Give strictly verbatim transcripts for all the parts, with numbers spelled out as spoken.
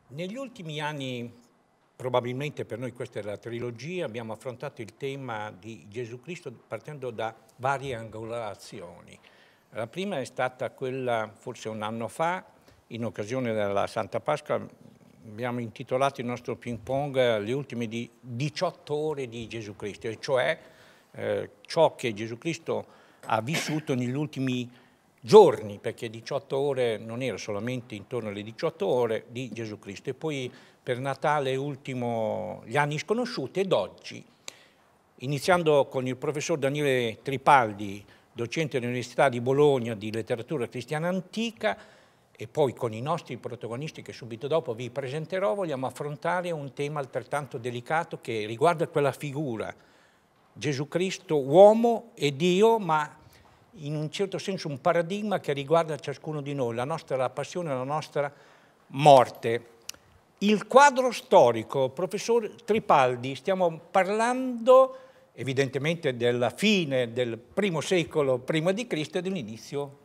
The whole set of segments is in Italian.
Negli ultimi anni, probabilmente per noi questa è la trilogia, abbiamo affrontato il tema di Gesù Cristo partendo da varie angolazioni. La prima è stata quella, forse un anno fa, in occasione della Santa Pasqua, abbiamo intitolato il nostro ping pong le ultime di diciotto ore di Gesù Cristo, e cioè eh, ciò che Gesù Cristo ha vissuto negli ultimi giorni, perché diciotto ore non era solamente intorno alle diciotto ore di Gesù Cristo. E poi per Natale ultimo gli anni sconosciuti, ed oggi, iniziando con il professor Daniele Tripaldi, docente dell'Università di Bologna di letteratura cristiana antica, e poi con i nostri protagonisti che subito dopo vi presenterò, vogliamo affrontare un tema altrettanto delicato che riguarda quella figura, Gesù Cristo uomo e Dio, ma in un certo senso un paradigma che riguarda ciascuno di noi, la nostra la passione, la nostra morte. Il quadro storico, professor Tripaldi, stiamo parlando evidentemente della fine del primo secolo prima di Cristo e dell'inizio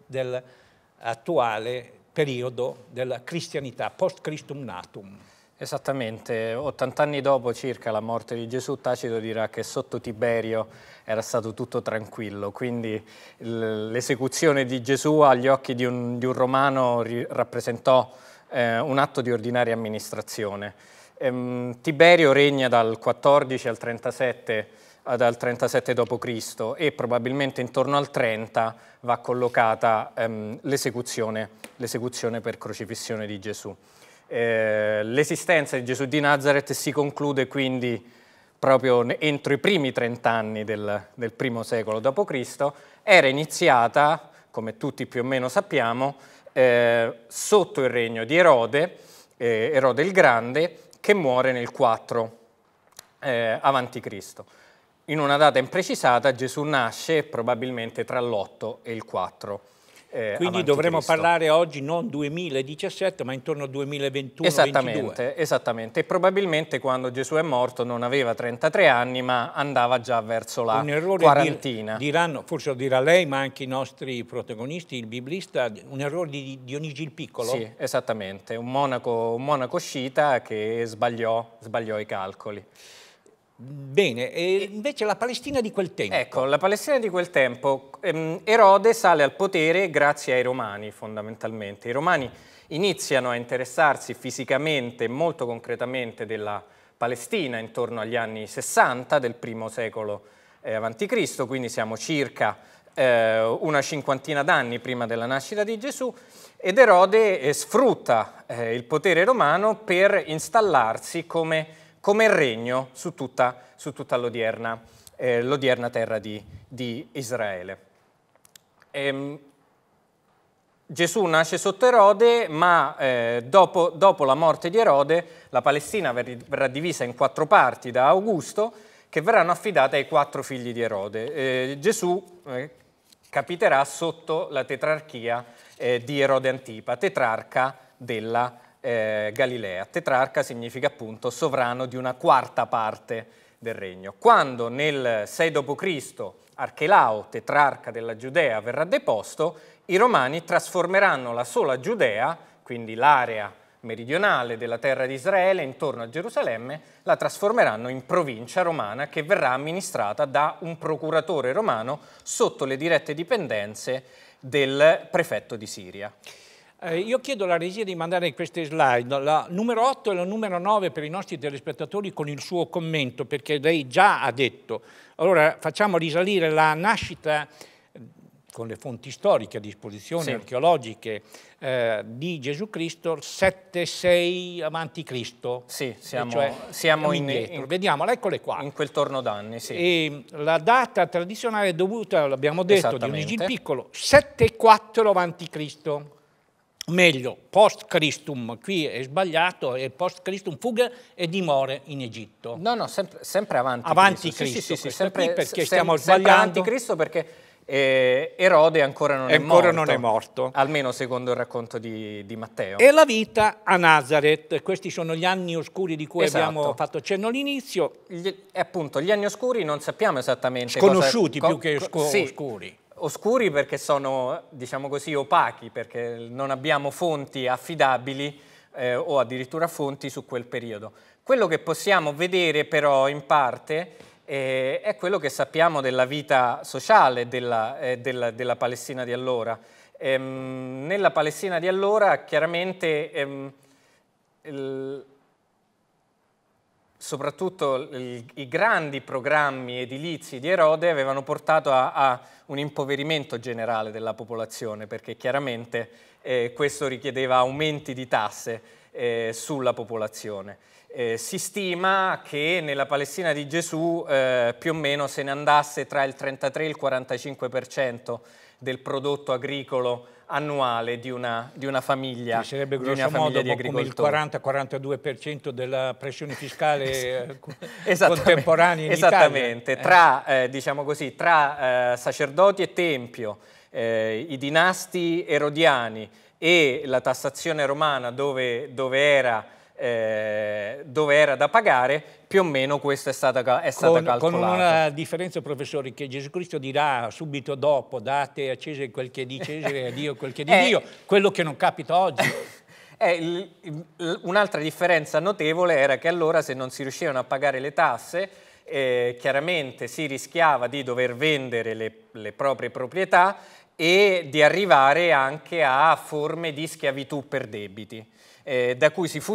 dell'attuale periodo della cristianità, post Christum natum. Esattamente, ottanta anni dopo circa la morte di Gesù, Tacito dirà che sotto Tiberio era stato tutto tranquillo, quindi l'esecuzione di Gesù agli occhi di un, di un romano rappresentò eh, un atto di ordinaria amministrazione. Ehm, Tiberio regna dal quattordici al trentasette, dal trentasette dopo Cristo e probabilmente intorno al trenta va collocata ehm, l'esecuzione l'esecuzione per crocifissione di Gesù. Eh, l'esistenza di Gesù di Nazaret si conclude quindi proprio entro i primi trent'anni del, del primo secolo dopo Cristo. Era iniziata, come tutti più o meno sappiamo, eh, sotto il regno di Erode, eh, Erode il Grande, che muore nel quattro eh, avanti Cristo. In una data imprecisata Gesù nasce probabilmente tra l'otto e il quattro. Eh, Quindi dovremmo parlare oggi non duemiladiciassette, ma intorno al duemilaventuno esattamente, ventidue. Esattamente, e probabilmente quando Gesù è morto non aveva trentatré anni, ma andava già verso la un errore quarantina. Dir, diranno, forse lo dirà lei, ma anche i nostri protagonisti, il biblista, un errore di Dionigi il Piccolo? Sì, esattamente, un monaco, un monaco sciita che sbagliò, sbagliò i calcoli. Bene, e invece la Palestina di quel tempo? Ecco, la Palestina di quel tempo, ehm, Erode sale al potere grazie ai Romani fondamentalmente. I Romani iniziano a interessarsi fisicamente, molto concretamente della Palestina intorno agli anni sessanta del primo secolo eh, avanti Cristo, quindi siamo circa eh, una cinquantina d'anni prima della nascita di Gesù, ed Erode eh, sfrutta eh, il potere romano per installarsi come come regno su tutta, su tutta l'odierna eh, l'odierna terra di, di Israele. Ehm, Gesù nasce sotto Erode, ma eh, dopo, dopo la morte di Erode la Palestina verrà divisa in quattro parti da Augusto, che verranno affidate ai quattro figli di Erode. Eh, Gesù eh, capiterà sotto la tetrarchia eh, di Erode Antipa, tetrarca della Eh, Galilea. Tetrarca significa appunto sovrano di una quarta parte del regno. Quando nel sei dopo Cristo Archelao, tetrarca della Giudea, verrà deposto, i romani trasformeranno la sola Giudea, quindi l'area meridionale della terra di Israele intorno a Gerusalemme, la trasformeranno in provincia romana che verrà amministrata da un procuratore romano sotto le dirette dipendenze del prefetto di Siria. Eh, io chiedo alla regia di mandare queste slide, la numero otto e la numero nove per i nostri telespettatori con il suo commento, perché lei già ha detto. Allora facciamo risalire la nascita, con le fonti storiche a disposizione, sì, archeologiche, eh, di Gesù Cristo, sette sei avanti Cristo. Sì, siamo, cioè, siamo in, in, vediamo, eccole qua. In quel torno d'anni, sì. E la data tradizionale è dovuta, l'abbiamo detto, di Dionigi il Piccolo, sette quattro avanti Cristo. Meglio, post Christum, qui è sbagliato, è post Christum, fuga e dimora in Egitto. No, no, sempre, sempre avanti, avanti Cristo. Cristo. Sì, sì, sì, sempre, sempre, perché sem stiamo sempre sbagliando. Avanti Cristo perché eh, Erode ancora non è ancora morto. non è morto. Almeno secondo il racconto di, di Matteo. E la vita a Nazareth, questi sono gli anni oscuri di cui esatto. abbiamo fatto cenno all'inizio. E appunto, gli anni oscuri non sappiamo esattamente Sconosciuti cosa, più che oscuri. Sì, oscuri. Oscuri perché sono, diciamo così, opachi, perché non abbiamo fonti affidabili eh, o addirittura fonti su quel periodo. Quello che possiamo vedere però in parte eh, è quello che sappiamo della vita sociale della, eh, della, della Palestina di allora. Ehm, nella Palestina di allora chiaramente ehm, il, soprattutto il, i grandi programmi edilizi di Erode avevano portato a, a un impoverimento generale della popolazione, perché chiaramente eh, questo richiedeva aumenti di tasse eh, sulla popolazione. Eh, si stima che nella Palestina di Gesù eh, più o meno se ne andasse tra il trentatré e il quarantacinque per cento del prodotto agricolo annuale di una, di una famiglia, sì, sarebbe di una famiglia di agricoltori. Come il quaranta quarantadue per cento della pressione fiscale contemporanea in esattamente. Italia. Tra, eh, diciamo così, tra eh, sacerdoti e tempio, eh, i dinasti erodiani e la tassazione romana dove, dove era Eh, dove era da pagare, più o meno questo è stata, è stata con, calcolata. Con una differenza, professori, che Gesù Cristo dirà subito dopo: date a Cesare quel che è di Cesare e a Dio quel che è di eh, Dio, quello che non capita oggi. Eh, un'altra differenza notevole era che allora, se non si riuscivano a pagare le tasse, eh, chiaramente si rischiava di dover vendere le, le proprie proprietà e di arrivare anche a forme di schiavitù per debiti. Eh, da cui si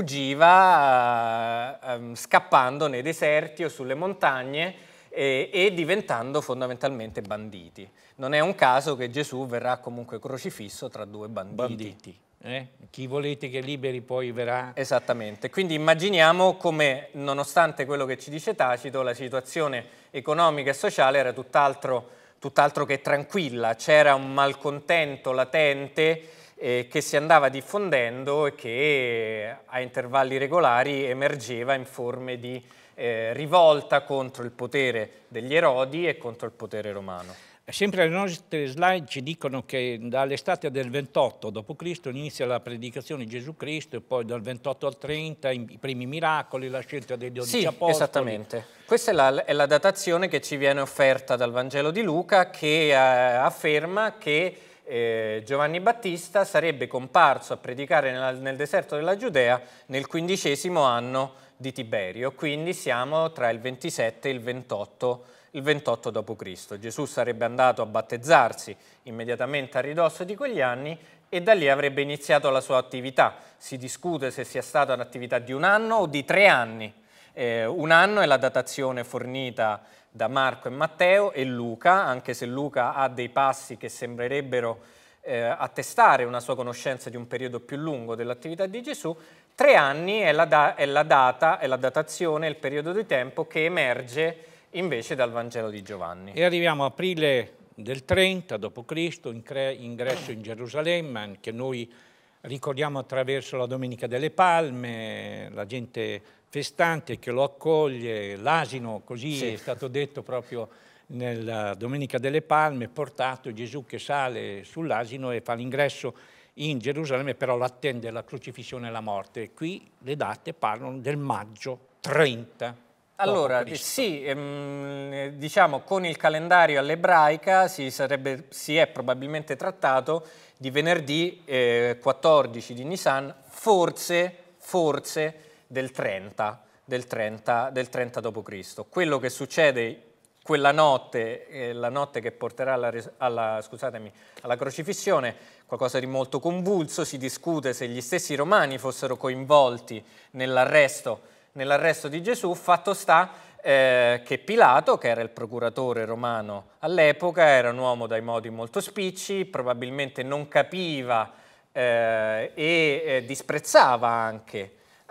fuggiva eh, eh, scappando nei deserti o sulle montagne eh, e diventando fondamentalmente banditi. Non è un caso che Gesù verrà comunque crocifisso tra due banditi. Banditi. Eh? Chi volete che liberi poi verrà... Esattamente, quindi immaginiamo come, nonostante quello che ci dice Tacito, la situazione economica e sociale era tutt'altro, tutt'altro che tranquilla, c'era un malcontento latente Eh, che si andava diffondendo e che a intervalli regolari emergeva in forme di eh, rivolta contro il potere degli Erodi e contro il potere romano. Sempre le nostre slide ci dicono che dall'estate del ventotto dopo Cristo inizia la predicazione di Gesù Cristo e poi dal ventotto al trenta i primi miracoli, la scelta dei dodici sì, apostoli. Esattamente. Questa è la, è la datazione che ci viene offerta dal Vangelo di Luca, che eh, afferma che Eh, Giovanni Battista sarebbe comparso a predicare nel, nel deserto della Giudea nel quindicesimo anno di Tiberio, quindi siamo tra il ventisette e il ventotto, il ventotto dopo Cristo. Gesù sarebbe andato a battezzarsi immediatamente a ridosso di quegli anni e da lì avrebbe iniziato la sua attività. Si discute se sia stata un'attività di un anno o di tre anni. Eh, un anno è la datazione fornita da Marco e Matteo e Luca, anche se Luca ha dei passi che sembrerebbero eh, attestare una sua conoscenza di un periodo più lungo dell'attività di Gesù. Tre anni è la, da, è la data, è la datazione, il periodo di tempo che emerge invece dal Vangelo di Giovanni. E arriviamo a aprile del trenta dopo Cristo, ingresso in Gerusalemme, che noi ricordiamo attraverso la Domenica delle Palme, la gente festante che lo accoglie, l'asino, così sì. È stato detto proprio nella Domenica delle Palme, portato Gesù che sale sull'asino e fa l'ingresso in Gerusalemme, però l'attende la crocifissione e la morte. Qui le date parlano del maggio trenta. Allora, sì, ehm, diciamo con il calendario all'ebraica si, sarebbe, si è probabilmente trattato di venerdì eh, quattordici di Nisan, forse, forse del trenta, del trenta, del trenta dopo Cristo. Quello che succede quella notte, eh, la notte che porterà alla, alla, scusatemi, alla crocifissione, qualcosa di molto convulso, si discute se gli stessi romani fossero coinvolti nell'arresto nell'arresto di Gesù. Fatto sta eh, che Pilato, che era il procuratore romano all'epoca, era un uomo dai modi molto spicci, probabilmente non capiva eh, e eh, disprezzava anche,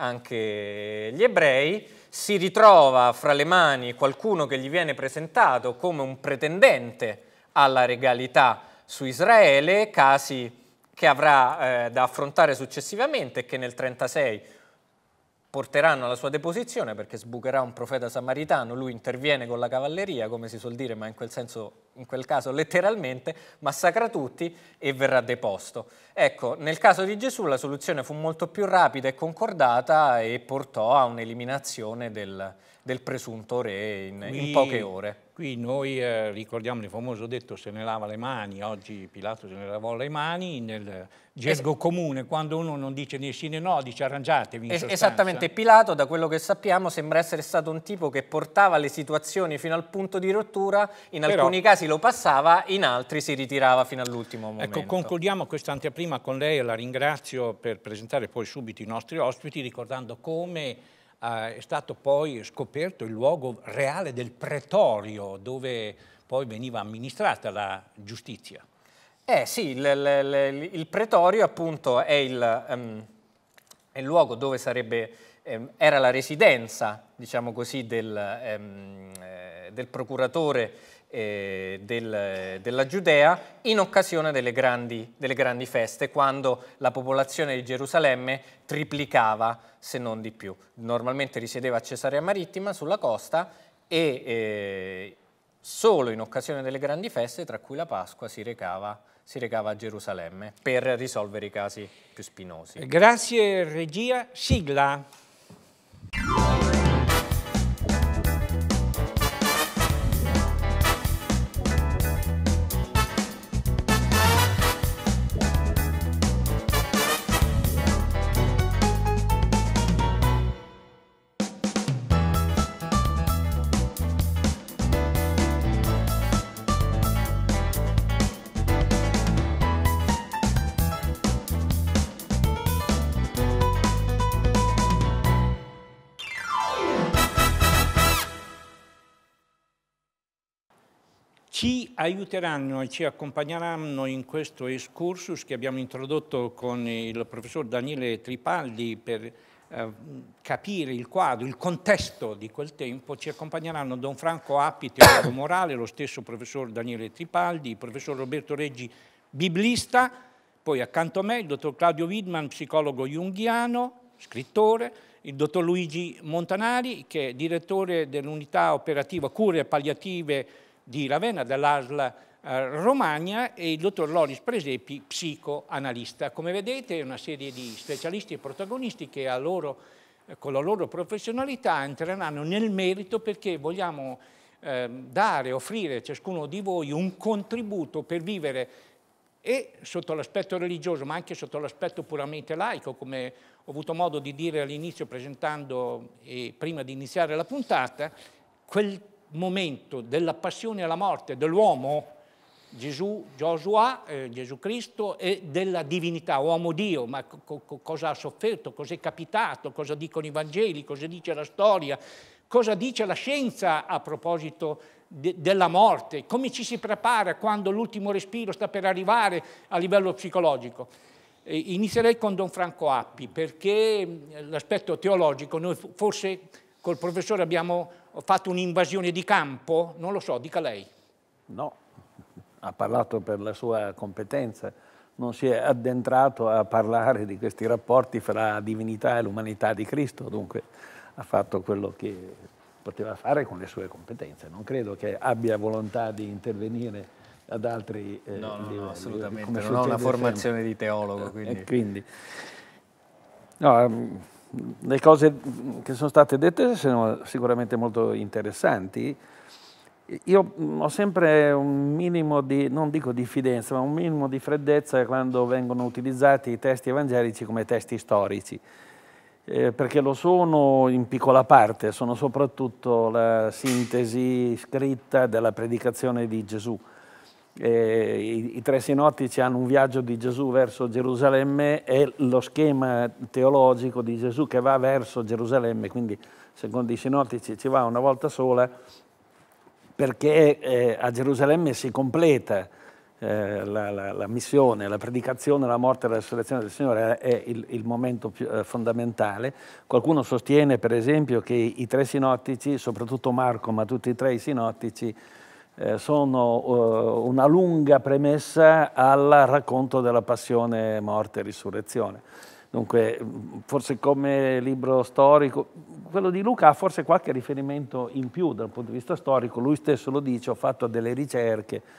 anche gli ebrei, si ritrova fra le mani qualcuno che gli viene presentato come un pretendente alla regalità su Israele, casi che avrà eh, da affrontare successivamente e che nel trentasei porteranno alla sua deposizione, perché sbucherà un profeta samaritano, lui interviene con la cavalleria, come si suol dire, ma in quel senso, in quel caso letteralmente, massacra tutti e verrà deposto. Ecco, nel caso di Gesù la soluzione fu molto più rapida e concordata e portò a un'eliminazione del, del presunto re in, in poche ore. Qui noi eh, ricordiamo il famoso detto se ne lava le mani, oggi Pilato se ne lavò le mani, nel gergo comune quando uno non dice né sì né no, dice arrangiatevi in es sostanza. Esattamente, Pilato da quello che sappiamo sembra essere stato un tipo che portava le situazioni fino al punto di rottura, in Però, alcuni casi lo passava, in altri si ritirava fino all'ultimo momento. Ecco, concludiamo questa anteprima con lei e la ringrazio per presentare poi subito i nostri ospiti ricordando come è stato poi scoperto il luogo reale del pretorio dove poi veniva amministrata la giustizia. Eh sì, il, il, il pretorio appunto è il, um, è il luogo dove sarebbe, um, era la residenza, diciamo così, del, um, eh, del procuratore eh, del, della Giudea in occasione delle grandi, delle grandi feste, quando la popolazione di Gerusalemme triplicava se non di più. Normalmente risiedeva a Cesarea Marittima sulla costa e eh, solo in occasione delle grandi feste, tra cui la Pasqua, si recava, si recava a Gerusalemme per risolvere i casi più spinosi. Grazie regia, sigla. Ci aiuteranno e ci accompagneranno in questo excursus che abbiamo introdotto con il professor Daniele Tripaldi per eh, capire il quadro, il contesto di quel tempo. Ci accompagneranno Don Franco Appi, teologo morale, lo stesso professor Daniele Tripaldi, il professor Roberto Reggi, biblista, poi accanto a me il dottor Claudio Widman, psicologo junghiano, scrittore, il dottor Luigi Montanari, che è direttore dell'unità operativa cure palliative di Ravenna, dell'A S L eh, Romagna, e il dottor Loris Presepi, psicoanalista. Come vedete è una serie di specialisti e protagonisti che a loro, eh, con la loro professionalità entreranno nel merito perché vogliamo eh, dare, offrire a ciascuno di voi un contributo per vivere e sotto l'aspetto religioso ma anche sotto l'aspetto puramente laico, come ho avuto modo di dire all'inizio presentando e prima di iniziare la puntata, quel momento della passione alla morte dell'uomo, Gesù, Giosuà, eh, Gesù Cristo, e della divinità, uomo Dio, ma co co cosa ha sofferto, cosa è capitato, cosa dicono i Vangeli, cosa dice la storia, cosa dice la scienza a proposito de della morte, come ci si prepara quando l'ultimo respiro sta per arrivare a livello psicologico. Eh, inizierei con Don Franco Appi, perché l'aspetto teologico, noi forse col professore abbiamo fatto un'invasione di campo, non lo so, dica lei. No, ha parlato per la sua competenza, non si è addentrato a parlare di questi rapporti fra la divinità e l'umanità di Cristo, dunque ha fatto quello che poteva fare con le sue competenze. Non credo che abbia volontà di intervenire ad altri eh, no, no, livelli. No, assolutamente, come non ho una formazione sempre. di teologo. Quindi. E quindi no, le cose che sono state dette sono sicuramente molto interessanti. Io ho sempre un minimo di, non dico diffidenza, ma un minimo di freddezza quando vengono utilizzati i testi evangelici come testi storici, eh, perché lo sono in piccola parte, sono soprattutto la sintesi scritta della predicazione di Gesù. Eh, i, i tre sinottici hanno un viaggio di Gesù verso Gerusalemme e lo schema teologico di Gesù che va verso Gerusalemme, quindi secondo i sinottici ci va una volta sola, perché eh, a Gerusalemme si completa eh, la, la, la missione, la predicazione, la morte e la resurrezione del Signore è il, il momento più, eh, fondamentale. Qualcuno sostiene per esempio che i, i tre sinottici, soprattutto Marco, ma tutti e tre i sinottici, Eh, sono uh, una lunga premessa al racconto della passione, morte e risurrezione. Dunque, forse come libro storico, quello di Luca ha forse qualche riferimento in più dal punto di vista storico, lui stesso lo dice, ho fatto delle ricerche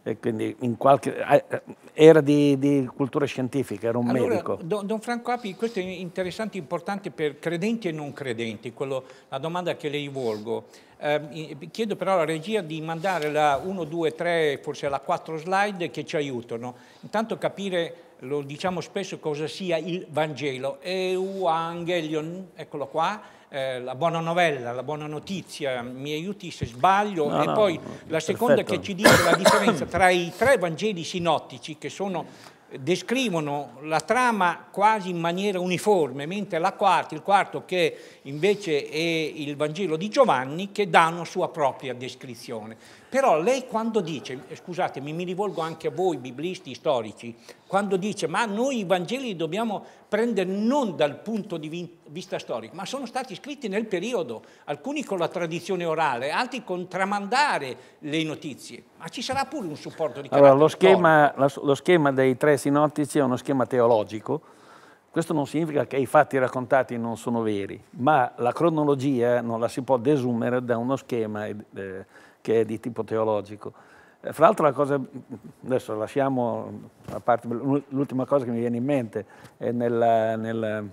e quindi in qualche, era di, di cultura scientifica, era un allora, medico. Don, don Franco Api, questo è interessante e importante per credenti e non credenti, quello, la domanda che le rivolgo. Eh, chiedo però alla regia di mandare la uno, due, tre, forse la quattro slide che ci aiutano. Intanto capire, lo diciamo spesso, cosa sia il Vangelo. Euangelion, eccolo qua. Eh, la buona novella, la buona notizia, mi aiuti se sbaglio, no, e no, poi no, la seconda perfetto. che ci dice la differenza tra i tre Vangeli sinottici che sono, descrivono la trama quasi in maniera uniforme, mentre la quarta, il quarto che invece è il Vangelo di Giovanni, che dà una sua propria descrizione. Però lei quando dice, scusatemi, mi rivolgo anche a voi biblisti storici, quando dice ma noi i Vangeli li dobbiamo prendere non dal punto di vista storico, ma sono stati scritti nel periodo, alcuni con la tradizione orale, altri con tramandare le notizie, ma ci sarà pure un supporto di carattere allora, lo schema, storico. lo schema dei tre sinottici è uno schema teologico. Questo non significa che i fatti raccontati non sono veri, ma la cronologia non la si può desumere da uno schema eh, che è di tipo teologico. Eh, fra l'altro la cosa, adesso lasciamo a parte, l'ultima cosa che mi viene in mente è nel, nel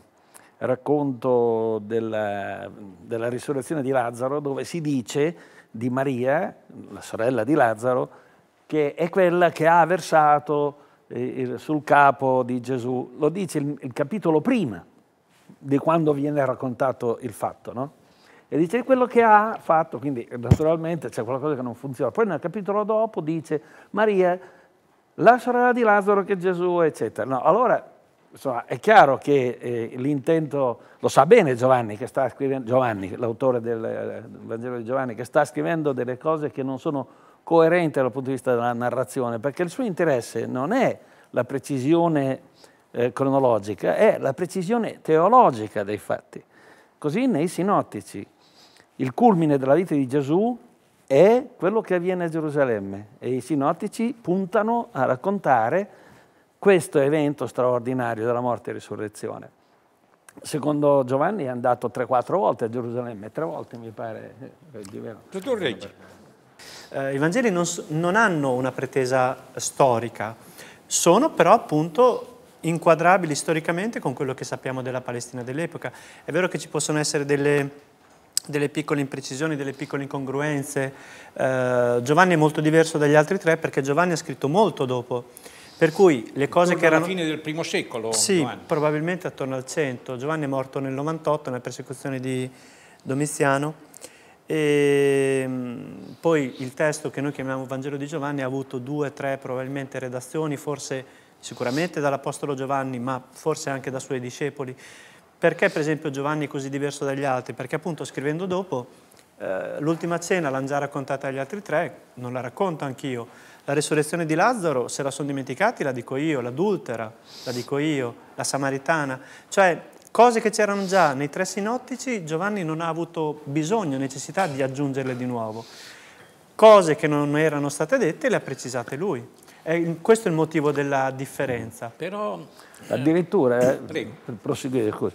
racconto della, della risurrezione di Lazzaro, dove si dice di Maria, la sorella di Lazzaro, che è quella che ha versato sul capo di Gesù. Lo dice il, il capitolo prima di quando viene raccontato il fatto, no? E dice quello che ha fatto, quindi naturalmente c'è qualcosa che non funziona. Poi nel capitolo dopo dice Maria, la sorella di Lazzaro che Gesù, eccetera. No, allora, insomma, è chiaro che eh, l'intento, lo sa bene Giovanni, che sta scrivendo, Giovanni, l'autore del, del Vangelo di Giovanni, che sta scrivendo delle cose che non sono coerente dal punto di vista della narrazione, perché il suo interesse non è la precisione eh, cronologica, è la precisione teologica dei fatti. Così nei sinottici il culmine della vita di Gesù è quello che avviene a Gerusalemme e i sinottici puntano a raccontare questo evento straordinario della morte e risurrezione. Secondo Giovanni è andato tre quattro volte a Gerusalemme, tre volte mi pare. Di vero. Dottor Reggi. Eh, I Vangeli non, non hanno una pretesa storica, sono però appunto inquadrabili storicamente con quello che sappiamo della Palestina dell'epoca. È vero che ci possono essere delle, delle piccole imprecisioni, delle piccole incongruenze. Eh, Giovanni è molto diverso dagli altri tre perché Giovanni ha scritto molto dopo, per cui le cose che erano... alla fine del primo secolo. Sì, Giovanni. probabilmente attorno al cento. Giovanni è morto nel novantotto, nella persecuzione di Domiziano. E poi il testo che noi chiamiamo Vangelo di Giovanni ha avuto due, tre probabilmente redazioni, forse sicuramente dall'Apostolo Giovanni, ma forse anche da suoi discepoli. Perché per esempio Giovanni è così diverso dagli altri? Perché appunto scrivendo dopo, eh, l'ultima cena l'hanno già raccontata agli altri tre, non la racconto anch'io. La risurrezione di Lazzaro, se la sono dimenticati, la dico io, l'adultera, la dico io, la samaritana. Cioè, cose che c'erano già nei tre sinottici, Giovanni non ha avuto bisogno, necessità di aggiungerle di nuovo. Cose che non erano state dette le ha precisate lui. E questo è il motivo della differenza. Però, addirittura, eh, prego. per proseguire, scusi,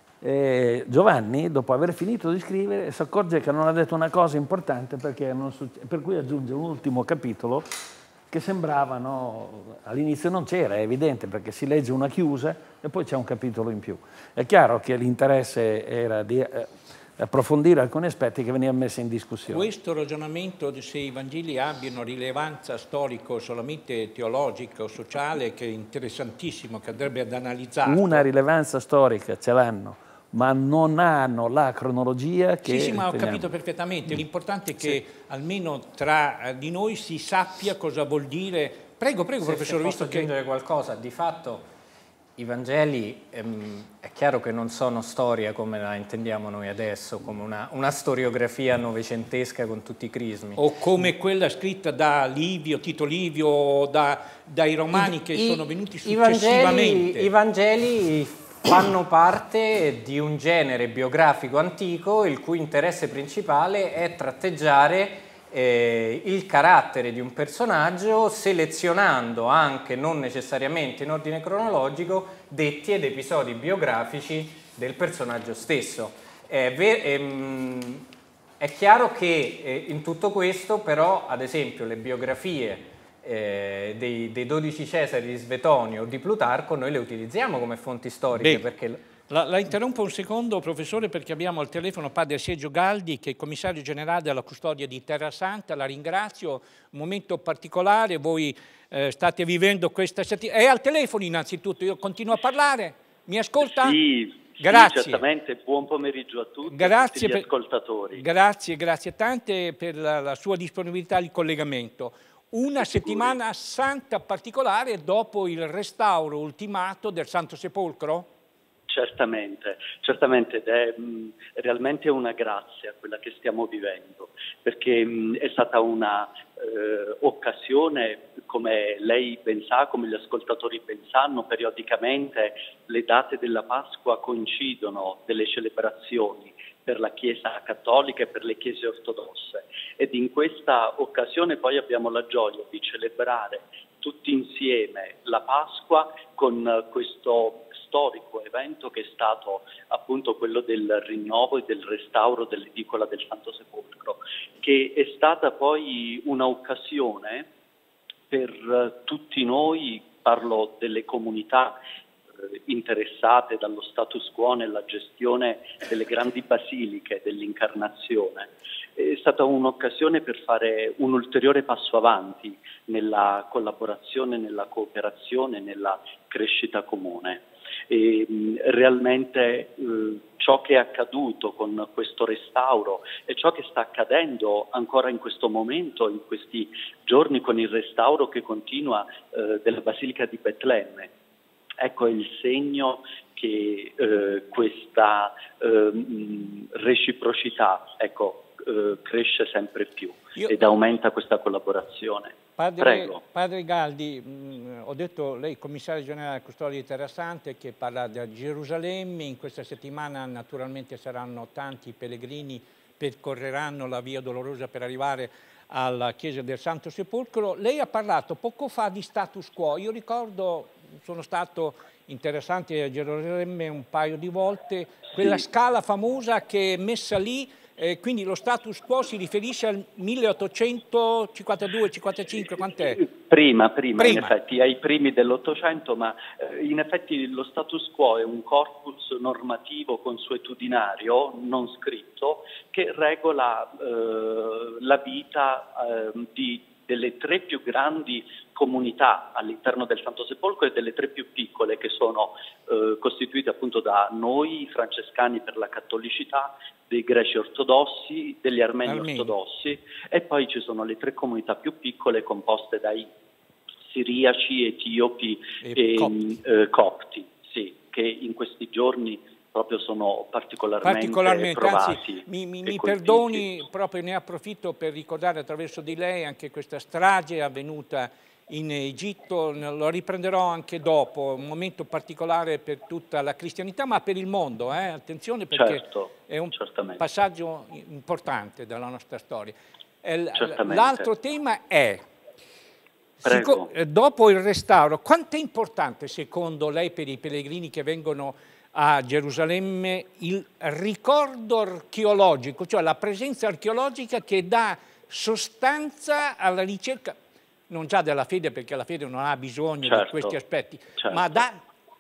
eh, Giovanni, dopo aver finito di scrivere, si accorge che non ha detto una cosa importante, perché non per cui aggiunge un ultimo capitolo che sembrava, no, all'inizio non c'era, è evidente, perché si legge una chiusa e poi c'è un capitolo in più. È chiaro che l'interesse era di eh, approfondire alcuni aspetti che venivano messi in discussione. Questo ragionamento, se i Vangeli abbiano rilevanza storico solamente teologica o sociale, che è interessantissimo, che andrebbe ad analizzare. Una rilevanza storica ce l'hanno, ma non hanno la cronologia che... Sì, sì, ma ho teniamo. capito perfettamente. L'importante è che sì, almeno tra di noi si sappia cosa vuol dire. Prego, prego, se, professore, se visto posso che... aggiungere qualcosa, di fatto i Vangeli ehm, è chiaro che non sono storia come la intendiamo noi adesso, come una, una storiografia novecentesca con tutti i crismi. O come quella scritta da Livio, Tito Livio, o da, dai Romani I, che i, sono venuti i Vangeli, successivamente. I Vangeli fanno parte di un genere biografico antico il cui interesse principale è tratteggiare eh, il carattere di un personaggio, selezionando anche, non necessariamente in ordine cronologico, detti ed episodi biografici del personaggio stesso. È, è, è chiaro che eh, in tutto questo però, ad esempio, le biografie eh, dei, dei dodici Cesari di Svetonio o di Plutarco, noi le utilizziamo come fonti storiche. Beh, perché... La, la interrompo un secondo, professore, perché abbiamo al telefono padre Sergio Galdi, che è commissario generale della custodia di Terra Santa. La ringrazio, un momento particolare, voi eh, state vivendo questa settimana. È al telefono innanzitutto, io continuo a parlare, mi ascolta? Sì, grazie. Sì, certamente, buon pomeriggio a tutti, grazie a tutti gli per, ascoltatori. Grazie, grazie tante per la, la sua disponibilità al collegamento. Una settimana santa particolare dopo il restauro ultimato del Santo Sepolcro? Certamente, certamente ed è mh, realmente una grazia quella che stiamo vivendo, perché mh, è stata una eh, occasione, come lei ben sa, come gli ascoltatori ben sanno, periodicamente le date della Pasqua coincidono delle celebrazioni per la Chiesa cattolica e per le chiese ortodosse, ed in questa occasione poi abbiamo la gioia di celebrare tutti insieme la Pasqua con questo storico evento che è stato appunto quello del rinnovo e del restauro dell'edicola del Santo Sepolcro, che è stata poi un'occasione per tutti noi, parlo delle comunità interessate dallo status quo nella gestione delle grandi basiliche dell'Incarnazione. È stata un'occasione per fare un ulteriore passo avanti nella collaborazione, nella cooperazione, nella crescita comune. E, realmente eh, ciò che è accaduto con questo restauro e ciò che sta accadendo ancora in questo momento, in questi giorni, con il restauro che continua eh, della Basilica di Betlemme, ecco, è il segno che eh, questa eh, reciprocità ecco, eh, cresce sempre più Io... ed aumenta questa collaborazione. Padre, Prego. Padre Galdi, mh, ho detto, lei commissario generale della custodia di Terra Santa, che parla di Gerusalemme. In questa settimana naturalmente saranno tanti i pellegrini, percorreranno la via dolorosa per arrivare alla chiesa del Santo Sepolcro. Lei ha parlato poco fa di status quo. Io ricordo, sono stato interessante a Gerusalemme un paio di volte, quella sì. scala famosa che è messa lì, eh, quindi lo status quo si riferisce al milleottocentocinquantadue cinquantacinque, quant'è? Prima, prima, prima, in effetti, ai primi dell'Ottocento, ma eh, in effetti lo status quo è un corpus normativo consuetudinario, non scritto, che regola eh, la vita eh, di delle tre più grandi comunità all'interno del Santo Sepolcro e delle tre più piccole, che sono eh, costituite appunto da noi francescani per la cattolicità, dei greci ortodossi, degli armeni Armeni. ortodossi, e poi ci sono le tre comunità più piccole composte dai siriaci, etiopi e, e copti, eh, copti sì, che in questi giorni proprio sono particolarmente, particolarmente provati. Anzi, mi, mi, mi perdoni, proprio ne approfitto per ricordare attraverso di lei anche questa strage avvenuta in Egitto, lo riprenderò anche dopo, un momento particolare per tutta la cristianità, ma per il mondo, eh? Attenzione, perché certo, è un certamente. passaggio importante della nostra storia. L'altro tema è, Prego. dopo il restauro, quanto è importante secondo lei per i pellegrini che vengono a Gerusalemme il ricordo archeologico, cioè la presenza archeologica che dà sostanza alla ricerca, non già della fede, perché la fede non ha bisogno certo, di questi aspetti, certo. ma dà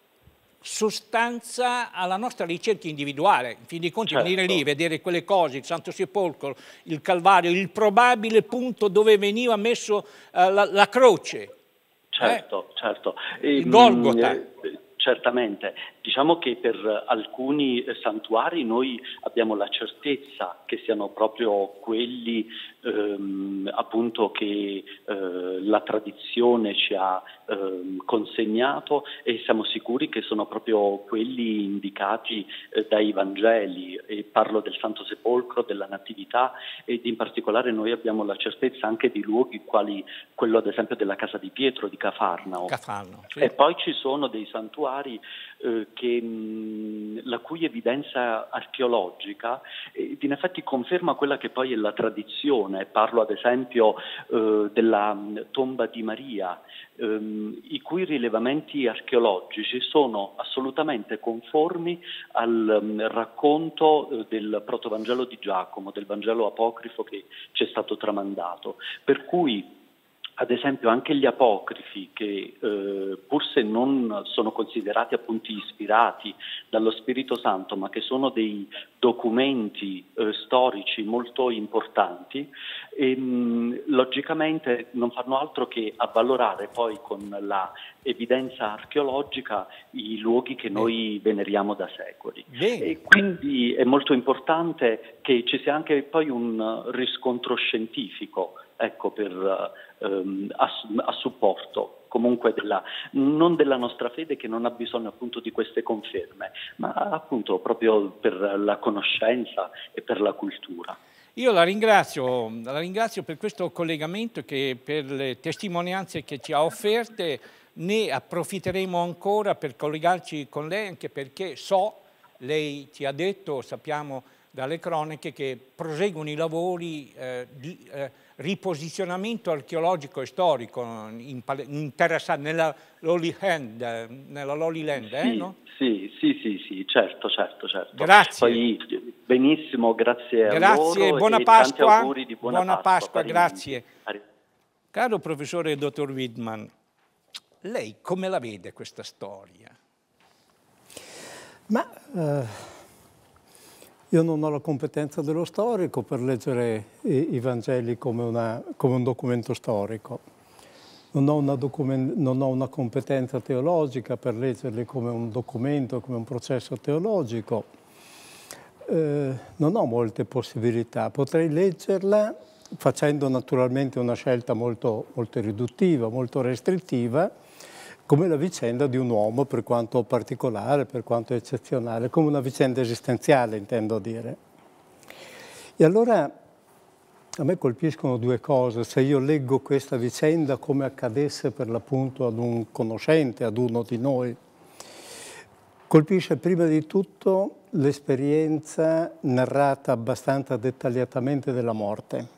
sostanza alla nostra ricerca individuale. In fin dei conti certo. venire lì, vedere quelle cose, il Santo Sepolcro, il Calvario, il probabile punto dove veniva messo uh, la, la croce. Certo, eh? certo. Il Golgota. Eh, certamente. Diciamo che per alcuni santuari noi abbiamo la certezza che siano proprio quelli ehm, appunto che eh, la tradizione ci ha ehm, consegnato, e siamo sicuri che sono proprio quelli indicati eh, dai Vangeli, e parlo del Santo Sepolcro, della Natività, ed in particolare noi abbiamo la certezza anche di luoghi quali quello ad esempio della casa di Pietro di Cafarnao. Cafarnao sì. E poi ci sono dei santuari eh, che, mh, la cui evidenza archeologica eh, in effetti conferma quella che poi è la tradizione. Parlo ad esempio eh, della mh, tomba di Maria, ehm, i cui rilevamenti archeologici sono assolutamente conformi al mh, racconto eh, del protovangelo di Giacomo, del Vangelo apocrifo che ci è stato tramandato, per cui ad esempio anche gli apocrifi, che eh, pur se non sono considerati appunto ispirati dallo Spirito Santo, ma che sono dei documenti eh, storici molto importanti, e, mh, logicamente non fanno altro che avvalorare poi con la evidenza archeologica i luoghi che noi veneriamo da secoli. Bene. E quindi è molto importante che ci sia anche poi un riscontro scientifico, ecco, per, ehm, a, a supporto comunque della, non della nostra fede, che non ha bisogno appunto di queste conferme, ma appunto proprio per la conoscenza e per la cultura. Io la ringrazio, la ringrazio per questo collegamento e che per le testimonianze che ci ha offerte. Ne approfitteremo ancora per collegarci con lei, anche perché so, lei ci ha detto, sappiamo dalle cronache, che proseguono i lavori eh, di eh, riposizionamento archeologico e storico in, in terra nella Holy Land, nella Holy Land, sì, eh, no? Sì, sì, sì, sì, certo, certo, certo. Grazie. Poi, benissimo, grazie, grazie a loro buona e Pasqua, tanti auguri di buona, buona Pasqua, Pasqua grazie. Caro professore dottor Widmann, lei come la vede questa storia? Ma eh, io non ho la competenza dello storico per leggere i, i Vangeli come, una, come un documento storico. Non ho, una document, non ho una competenza teologica per leggerli come un documento, come un processo teologico. Eh, non ho molte possibilità. Potrei leggerla facendo naturalmente una scelta molto, molto riduttiva, molto restrittiva, come la vicenda di un uomo, per quanto particolare, per quanto eccezionale, come una vicenda esistenziale, intendo dire. E allora a me colpiscono due cose. Se io leggo questa vicenda come accadesse per l'appunto ad un conoscente, ad uno di noi, colpisce prima di tutto l'esperienza narrata abbastanza dettagliatamente della morte.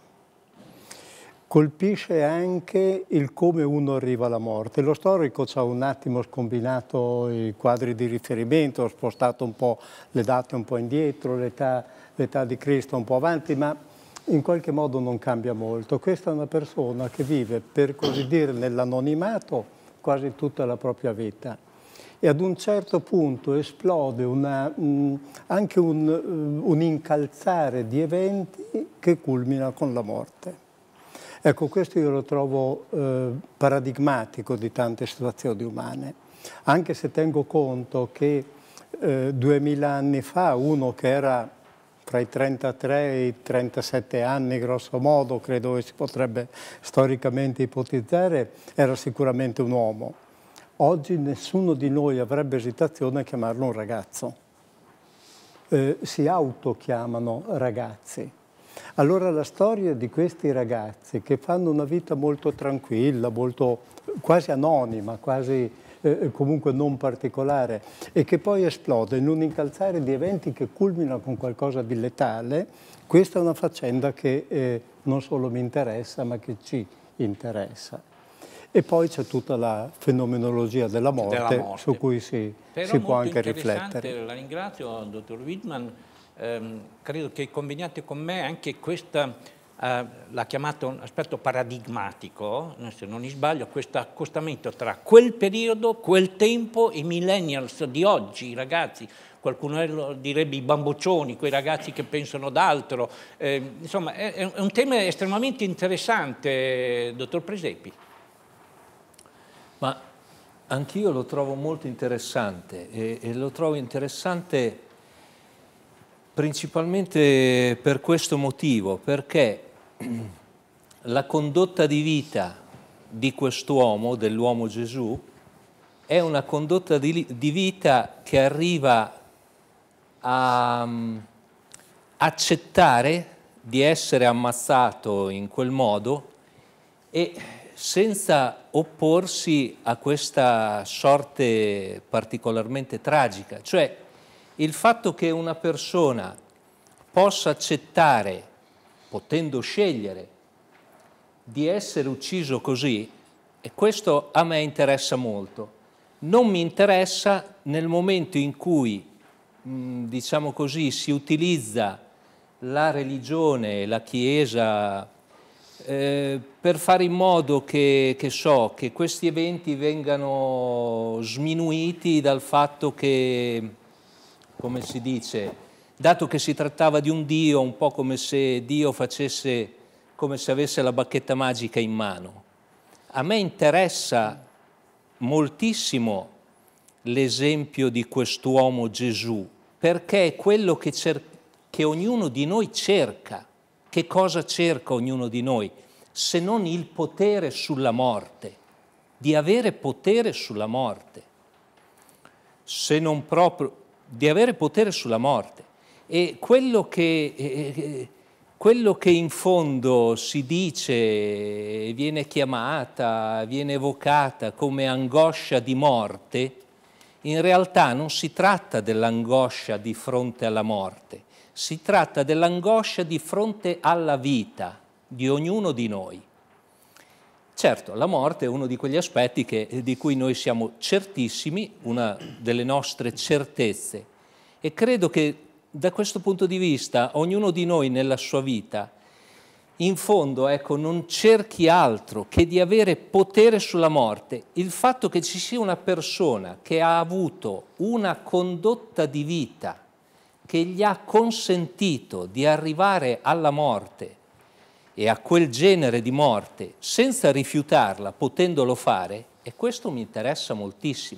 Colpisce anche il come uno arriva alla morte. Lo storico ci ha un attimo scombinato i quadri di riferimento, ha spostato un po' le date un po' indietro, l'età, l'età di Cristo un po' avanti, ma in qualche modo non cambia molto. Questa è una persona che vive, per così dire, nell'anonimato quasi tutta la propria vita. E ad un certo punto esplode una, mh, anche un, uh, un incalzare di eventi che culmina con la morte. Ecco, questo io lo trovo eh, paradigmatico di tante situazioni umane, anche se tengo conto che eh, duemila anni fa uno che era tra i trentatré e i trentasette anni, grosso modo, credo che si potrebbe storicamente ipotizzare, era sicuramente un uomo. Oggi nessuno di noi avrebbe esitazione a chiamarlo un ragazzo. Eh, si autochiamano ragazzi. Allora la storia di questi ragazzi che fanno una vita molto tranquilla, molto quasi anonima, quasi eh, comunque non particolare, e che poi esplode in un incalzare di eventi che culminano con qualcosa di letale, questa è una faccenda che eh, non solo mi interessa, ma che ci interessa. E poi c'è tutta la fenomenologia della morte, della morte. su cui si, si può anche riflettere. La ringrazio, dottor Widmann. Eh, credo che conveniate con me anche questa, eh, l'ha chiamato un aspetto paradigmatico, se non mi sbaglio, questo accostamento tra quel periodo, quel tempo e i millennials di oggi, i ragazzi, qualcuno direbbe i bamboccioni, quei ragazzi che pensano d'altro. Eh, insomma, è, è un tema estremamente interessante, dottor Presepi. Ma anch'io lo trovo molto interessante e, e lo trovo interessante principalmente per questo motivo, perché la condotta di vita di quest'uomo, dell'uomo Gesù, è una condotta di, di vita che arriva a um, accettare di essere ammazzato in quel modo e senza opporsi a questa sorte particolarmente tragica. Cioè, il fatto che una persona possa accettare, potendo scegliere, di essere ucciso così, e questo a me interessa molto. Non mi interessa nel momento in cui, mh, diciamo così, si utilizza la religione, la Chiesa eh, per fare in modo che, che so, che questi eventi vengano sminuiti dal fatto che, come si dice, dato che si trattava di un Dio, un po' come se Dio facesse, come se avesse la bacchetta magica in mano. A me interessa moltissimo l'esempio di quest'uomo Gesù, perché è quello che, che ognuno di noi cerca. Che cosa cerca ognuno di noi? Se non il potere sulla morte, di avere potere sulla morte, se non proprio di avere potere sulla morte. E quello che, eh, quello che in fondo si dice, viene chiamata, viene evocata come angoscia di morte, in realtà non si tratta dell'angoscia di fronte alla morte, si tratta dell'angoscia di fronte alla vita di ognuno di noi. Certo, la morte è uno di quegli aspetti che, di cui noi siamo certissimi, una delle nostre certezze, e credo che da questo punto di vista ognuno di noi nella sua vita, in fondo, ecco, non cerchi altro che di avere potere sulla morte. Il fatto che ci sia una persona che ha avuto una condotta di vita che gli ha consentito di arrivare alla morte e a quel genere di morte senza rifiutarla, potendolo fare, e questo mi interessa moltissimo.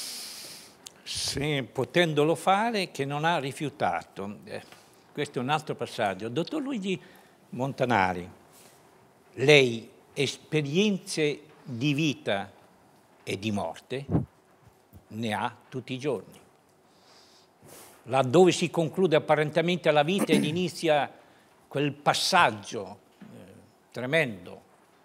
Sì, potendolo fare, che non ha rifiutato. Eh, questo è un altro passaggio. Dottor Luigi Montanari, lei esperienze di vita e di morte ne ha tutti i giorni. Laddove si conclude apparentemente la vita ed inizia quel passaggio eh, tremendo.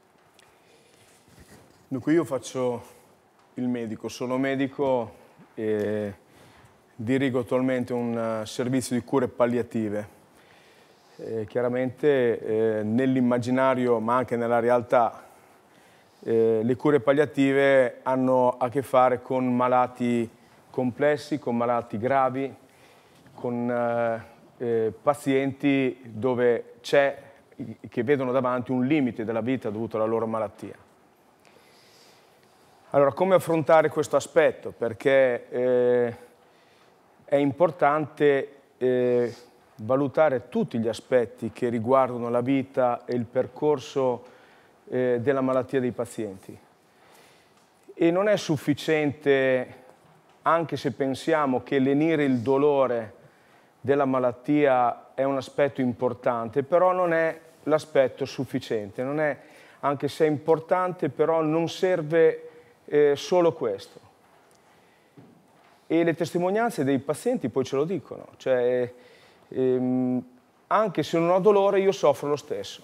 Dunque io faccio il medico, sono medico e dirigo attualmente un servizio di cure palliative. Eh, chiaramente eh, nell'immaginario ma anche nella realtà eh, le cure palliative hanno a che fare con malati complessi, con malati gravi, con eh, eh, pazienti dove c'è, che vedono davanti un limite della vita dovuto alla loro malattia. Allora, come affrontare questo aspetto? Perché eh, è importante eh, valutare tutti gli aspetti che riguardano la vita e il percorso eh, della malattia dei pazienti. E non è sufficiente, anche se pensiamo che lenire il dolore della malattia è un aspetto importante, però non è l'aspetto sufficiente, non è, anche se è importante, però non serve eh, solo questo. E le testimonianze dei pazienti poi ce lo dicono, cioè ehm, anche se non ho dolore io soffro lo stesso.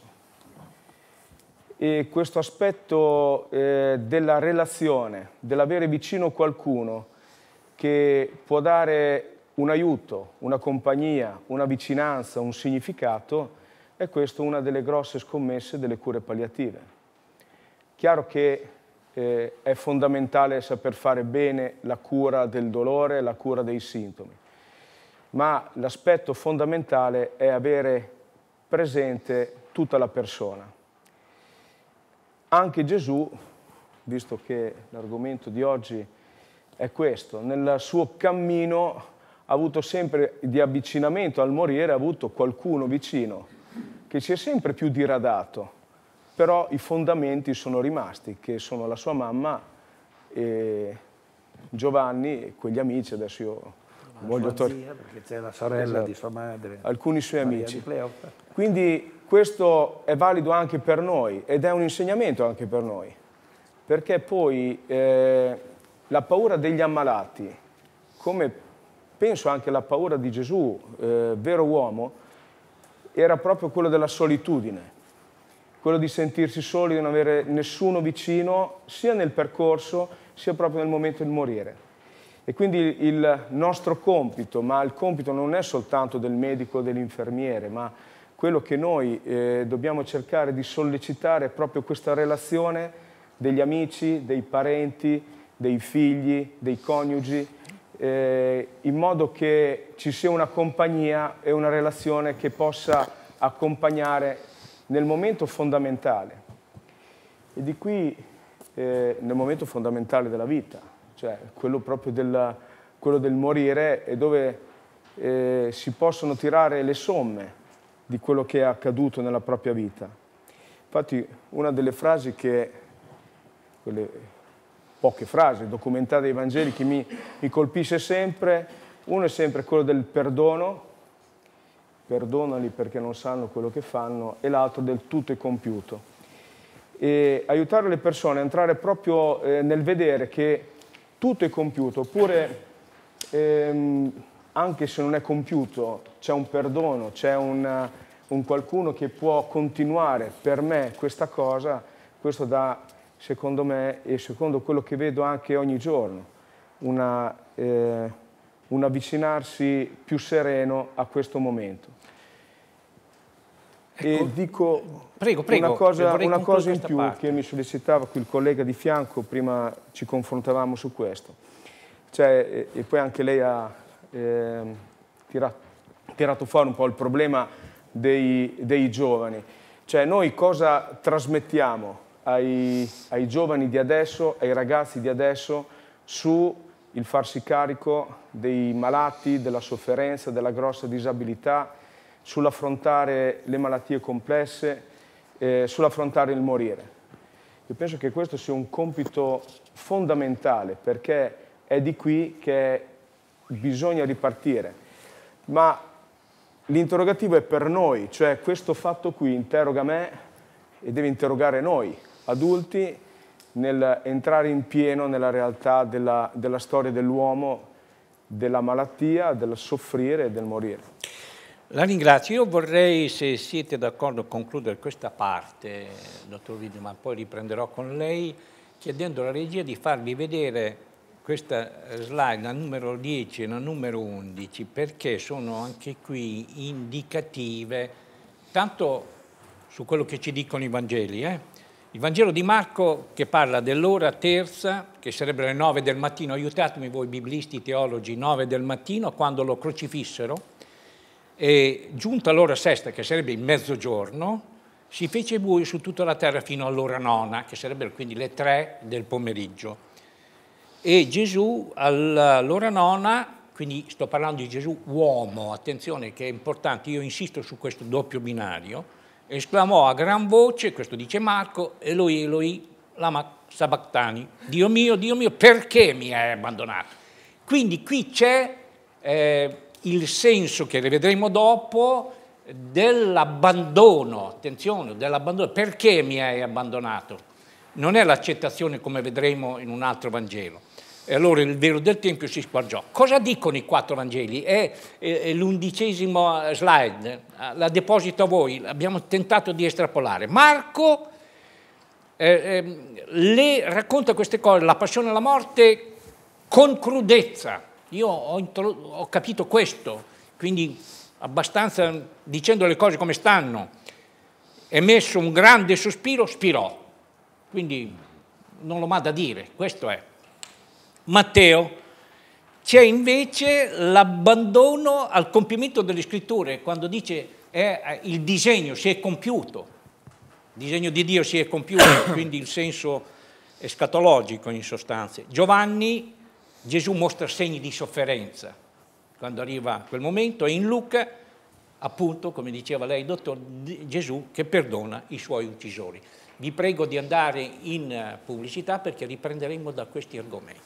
E questo aspetto eh, della relazione, dell'avere vicino qualcuno che può dare un aiuto, una compagnia, una vicinanza, un significato, è questa una delle grosse scommesse delle cure palliative. Chiaro che eh, è fondamentale saper fare bene la cura del dolore, la cura dei sintomi, ma l'aspetto fondamentale è avere presente tutta la persona. Anche Gesù, visto che l'argomento di oggi è questo, nel suo cammino ha avuto sempre di avvicinamento al morire, ha avuto qualcuno vicino che si è sempre più diradato, però i fondamenti sono rimasti, che sono la sua mamma e Giovanni e quegli amici, adesso io la voglio togliere, perché c'è la sorella esatto. di sua madre, alcuni suoi Maria amici. di Cleopa. Quindi questo è valido anche per noi ed è un insegnamento anche per noi, perché poi eh, la paura degli ammalati, come penso anche la paura di Gesù, eh, vero uomo, era proprio quello della solitudine, quello di sentirsi soli, di non avere nessuno vicino, sia nel percorso, sia proprio nel momento del morire. E quindi il nostro compito, ma il compito non è soltanto del medico o dell'infermiere, ma quello che noi eh, dobbiamo cercare di sollecitare è proprio questa relazione degli amici, dei parenti, dei figli, dei coniugi, eh, in modo che ci sia una compagnia e una relazione che possa accompagnare nel momento fondamentale. E di qui, eh, nel momento fondamentale della vita, cioè quello proprio del, quello del morire, e dove eh, si possono tirare le somme di quello che è accaduto nella propria vita. Infatti una delle frasi che, quelle poche frasi documentate dai Vangeli che mi, mi colpisce sempre, uno è sempre quello del perdono, perdonali perché non sanno quello che fanno, e l'altro del tutto è compiuto. E aiutare le persone a entrare proprio eh, nel vedere che tutto è compiuto, oppure ehm, anche se non è compiuto c'è un perdono, c'è un, un qualcuno che può continuare per me questa cosa. Questo dà, secondo me, e secondo quello che vedo anche ogni giorno, una, eh, un avvicinarsi più sereno a questo momento. Ecco, e dico prego, prego, una cosa, una cosa in più parte. Che mi sollecitava qui il collega di fianco, prima ci confrontavamo su questo. Cioè, e, e poi anche lei ha eh, tirato, tirato fuori un po' il problema dei, dei giovani. Cioè, noi cosa trasmettiamo ai, ai giovani di adesso, ai ragazzi di adesso, su il farsi carico dei malati, della sofferenza, della grossa disabilità, sull'affrontare le malattie complesse, eh, sull'affrontare il morire. Io penso che questo sia un compito fondamentale, perché è di qui che bisogna ripartire. Ma l'interrogativo è per noi, cioè questo fatto qui interroga me e deve interrogare noi, adulti, nel entrare in pieno nella realtà della, della storia dell'uomo, della malattia, del soffrire e del morire. La ringrazio. Io vorrei, se siete d'accordo, concludere questa parte, dottor Wiedemann, poi riprenderò con lei, chiedendo alla regia di farvi vedere questa slide, la numero dieci e la numero undici, perché sono anche qui indicative, tanto su quello che ci dicono i Vangeli. Eh? Il Vangelo di Marco, che parla dell'ora terza, che sarebbero le nove del mattino, aiutatemi voi biblisti, teologi, nove del mattino, quando lo crocifissero. E giunta l'ora sesta, che sarebbe il mezzogiorno, si fece buio su tutta la terra fino all'ora nona, che sarebbero quindi le tre del pomeriggio. E Gesù all'ora nona, quindi sto parlando di Gesù uomo, attenzione che è importante, io insisto su questo doppio binario, esclamò a gran voce, questo dice Marco, Eloi, Eloi, lama sabachthani, Dio mio, Dio mio, perché mi hai abbandonato? Quindi qui c'è eh, il senso che rivedremo dopo dell'abbandono, attenzione, dell'abbandono, perché mi hai abbandonato? Non è l'accettazione come vedremo in un altro Vangelo. E allora il velo del Tempio si squarciò. Cosa dicono i quattro Vangeli? È, è, è l'undicesimo slide, la deposito a voi, abbiamo tentato di estrapolare. Marco eh, eh, le racconta queste cose, la passione e la morte, con crudezza. Io ho, ho capito questo, quindi abbastanza dicendo le cose come stanno. Emesso un grande sospiro, spirò. Quindi non lo m'ha da dire, questo è. Matteo, c'è invece l'abbandono al compimento delle scritture, quando dice eh, il disegno si è compiuto, il disegno di Dio si è compiuto, quindi il senso escatologico in sostanza. Giovanni, Gesù mostra segni di sofferenza quando arriva quel momento, e in Luca, appunto, come diceva lei, dottor, Gesù che perdona i suoi uccisori. Vi prego di andare in pubblicità perché riprenderemo da questi argomenti.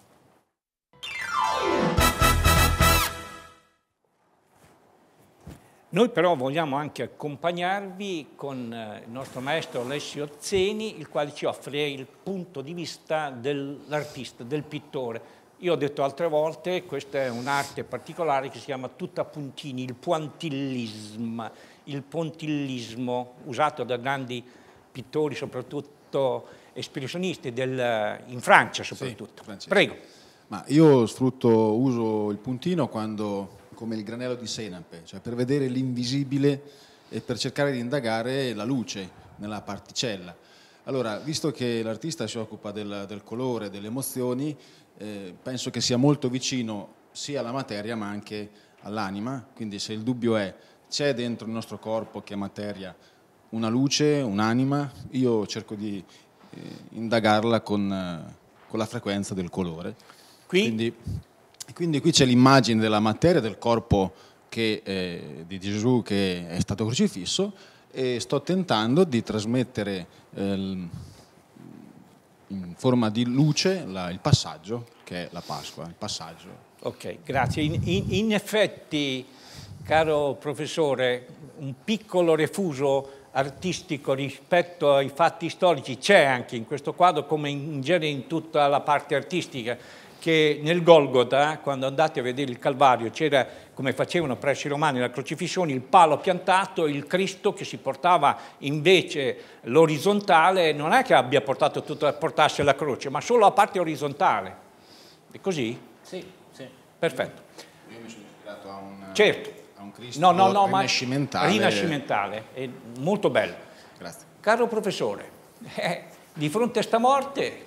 Noi però vogliamo anche accompagnarvi con il nostro maestro Alessio Zeni, il quale ci offre il punto di vista dell'artista, del pittore. Io ho detto altre volte, questa è un'arte particolare che si chiama tutta a puntini, il pointillismo, il pontillismo, usato da grandi pittori, soprattutto espressionisti, del, in Francia soprattutto. Sì, prego. Ma io sfrutto, uso il puntino quando, come il granello di senape, cioè per vedere l'invisibile e per cercare di indagare la luce nella particella. Allora, visto che l'artista si occupa del, del colore, delle emozioni, eh, penso che sia molto vicino sia alla materia ma anche all'anima, quindi se il dubbio è c'è dentro il nostro corpo che è materia una luce, un'anima, io cerco di eh, indagarla con, eh, con la frequenza del colore. Qui? Quindi, quindi qui c'è l'immagine della materia, del corpo che, eh, di Gesù che è stato crocifisso, e sto tentando di trasmettere eh, in forma di luce la, il passaggio, che è la Pasqua, il passaggio. Ok, grazie. In, in, in effetti, caro professore, un piccolo refuso artistico rispetto ai fatti storici c'è anche in questo quadro, come in genere in tutta la parte artistica, che nel Golgota, quando andate a vedere il Calvario, c'era, come facevano presso i Romani, la crocifissione, il palo piantato, il Cristo che si portava invece l'orizzontale, non è che abbia portato tutto a portarsi alla croce, ma solo la parte orizzontale. È così? Sì, sì. Perfetto. Io mi sono ispirato a un, certo. a un Cristo no, no, no, rinascimentale. Ma rinascimentale, è molto bello. Grazie. Caro professore, eh, di fronte a sta morte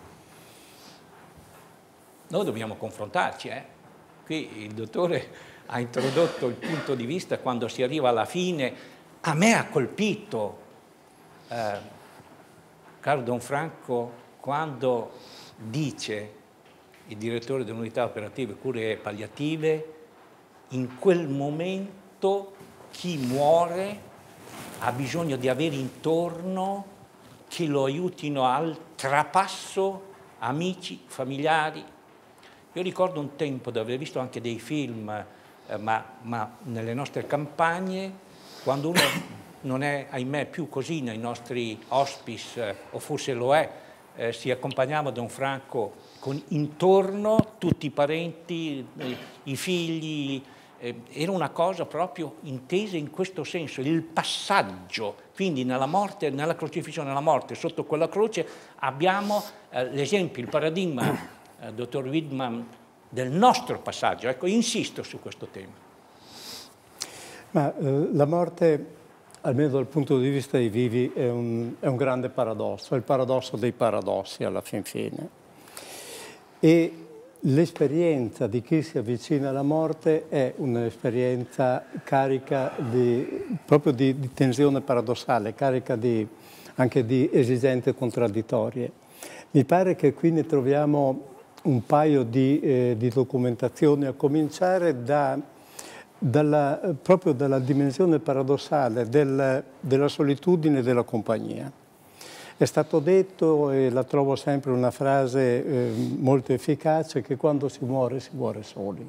noi dobbiamo confrontarci. Eh? Qui il dottore ha introdotto il punto di vista quando si arriva alla fine. A me ha colpito, eh, caro Don Franco, quando dice il direttore dell'unità operative cure palliative, in quel momento chi muore ha bisogno di avere intorno che lo aiutino al trapasso amici, familiari. Io ricordo un tempo di aver visto anche dei film, eh, ma, ma nelle nostre campagne, quando uno non è, ahimè, più così nei nostri hospice, eh, o forse lo è, eh, si accompagnava Don Franco con intorno tutti i parenti, eh, i figli. Eh, era una cosa proprio intesa in questo senso, il passaggio. Quindi nella morte, nella crocifissione, nella morte, sotto quella croce, abbiamo eh, l'esempio, il paradigma, eh, dottor Widmann, del nostro passaggio. Ecco, insisto su questo tema. Ma eh, la morte, almeno dal punto di vista dei vivi, è un, è un grande paradosso, è il paradosso dei paradossi alla fin fine. E l'esperienza di chi si avvicina alla morte è un'esperienza carica di, proprio di, di tensione paradossale, carica di, anche di esigenze contraddittorie. Mi pare che qui ne troviamo un paio di, eh, di documentazioni, a cominciare da, dalla, proprio dalla dimensione paradossale del, della solitudine e della compagnia. È stato detto, e la trovo sempre una frase eh, molto efficace, che quando si muore, si muore soli.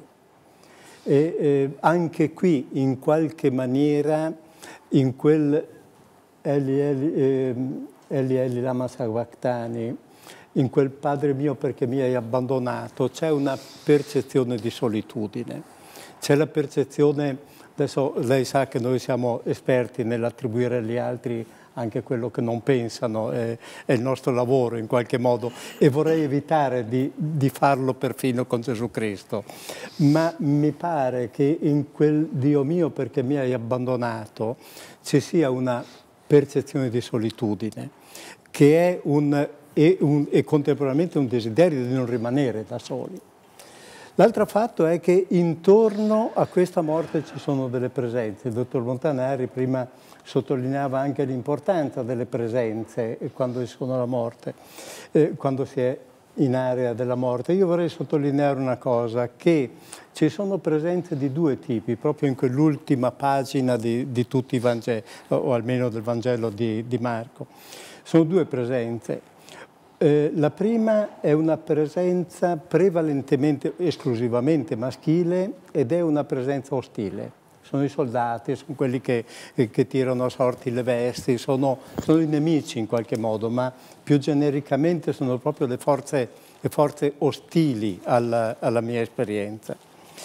E eh, anche qui, in qualche maniera, in quel Eli Eli, eh, Eli, Eli lama sabachthani, in quel Padre mio perché mi hai abbandonato, c'è una percezione di solitudine. C'è la percezione, adesso lei sa che noi siamo esperti nell'attribuire agli altri anche quello che non pensano, è, è il nostro lavoro in qualche modo, e vorrei evitare di, di farlo perfino con Gesù Cristo. Ma mi pare che in quel Dio mio perché mi hai abbandonato ci sia una percezione di solitudine, che è un... E, un, e contemporaneamente un desiderio di non rimanere da soli. L'altro fatto è che intorno a questa morte ci sono delle presenze. Il dottor Montanari prima sottolineava anche l'importanza delle presenze quando ci sono la morte, eh, quando si è in area della morte. Io vorrei sottolineare una cosa, che ci sono presenze di due tipi, proprio in quell'ultima pagina di, di tutti i Vangeli, o almeno del Vangelo di, di Marco. Sono due presenze. Eh, la prima è una presenza prevalentemente, esclusivamente maschile, ed è una presenza ostile. Sono i soldati, sono quelli che, che tirano a sorti le vesti, sono, sono i nemici in qualche modo, ma più genericamente sono proprio le forze, le forze ostili alla, alla mia esperienza.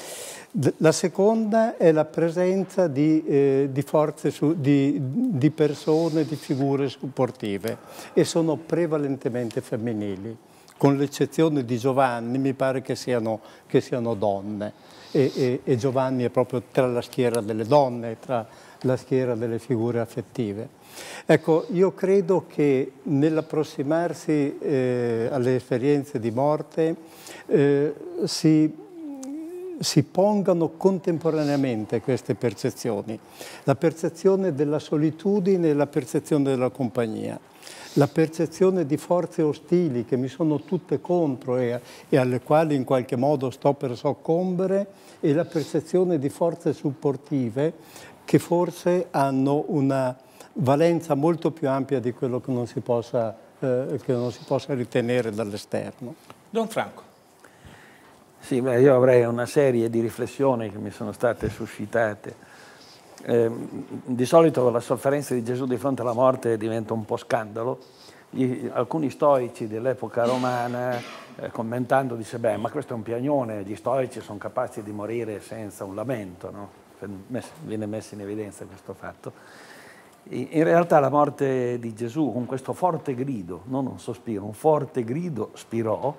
La seconda è la presenza di, eh, di forze, su, di, di persone, di figure supportive, e sono prevalentemente femminili, con l'eccezione di Giovanni, mi pare che siano, che siano donne, e, e, e Giovanni è proprio tra la schiera delle donne, tra la schiera delle figure affettive. Ecco, io credo che nell'approssimarsi eh, alle esperienze di morte eh, si... si pongano contemporaneamente queste percezioni, la percezione della solitudine e la percezione della compagnia, la percezione di forze ostili che mi sono tutte contro e, e alle quali in qualche modo sto per soccombere, e la percezione di forze supportive che forse hanno una valenza molto più ampia di quello che non si possa, eh, che non si possa ritenere dall'esterno. Don Franco. Sì, beh, io avrei una serie di riflessioni che mi sono state suscitate. Eh, di solito la sofferenza di Gesù di fronte alla morte diventa un po' scandalo. Gli, alcuni stoici dell'epoca romana, eh, commentando, dice, beh, ma questo è un piagnone, gli stoici sono capaci di morire senza un lamento, no? Viene messo in evidenza questo fatto. In realtà la morte di Gesù, con questo forte grido, non un sospiro, un forte grido, spirò,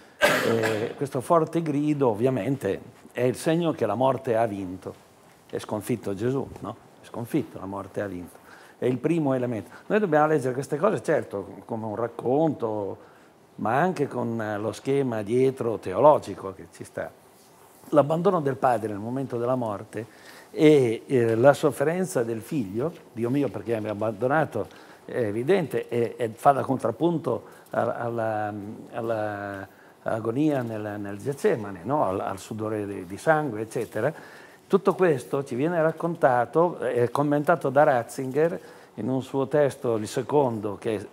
eh, questo forte grido ovviamente è il segno che la morte ha vinto, è sconfitto Gesù, no? È sconfitto, la morte ha vinto. È il primo elemento. Noi dobbiamo leggere queste cose, certo, come un racconto, ma anche con lo schema dietro teologico che ci sta. L'abbandono del padre nel momento della morte e eh, la sofferenza del figlio, Dio mio perché mi ha abbandonato, è evidente, e, e fa da contrappunto alla, alla agonia nel, nel Getsemane, no? al, al sudore di, di sangue, eccetera. Tutto questo ci viene raccontato, è commentato da Ratzinger in un suo testo, il secondo, che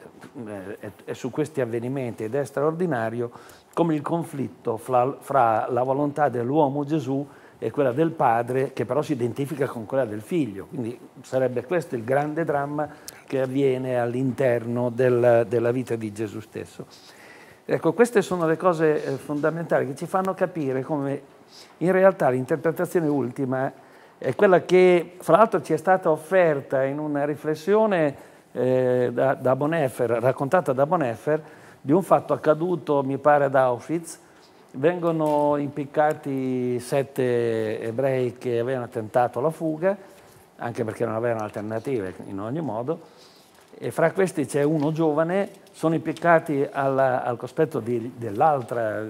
è, è su questi avvenimenti ed è straordinario, come il conflitto fra, fra la volontà dell'uomo Gesù e quella del padre, che però si identifica con quella del figlio. Quindi sarebbe questo il grande dramma che avviene all'interno del, della vita di Gesù stesso. Ecco, queste sono le cose eh, fondamentali che ci fanno capire come in realtà l'interpretazione ultima è quella che, fra l'altro, ci è stata offerta in una riflessione eh, da, da Bonhoeffer, raccontata da Bonhoeffer, di un fatto accaduto, mi pare, ad Auschwitz. Vengono impiccati sette ebrei che avevano tentato la fuga, anche perché non avevano alternative in ogni modo, e fra questi c'è uno giovane, sono impiccati alla, al cospetto di, dell'altra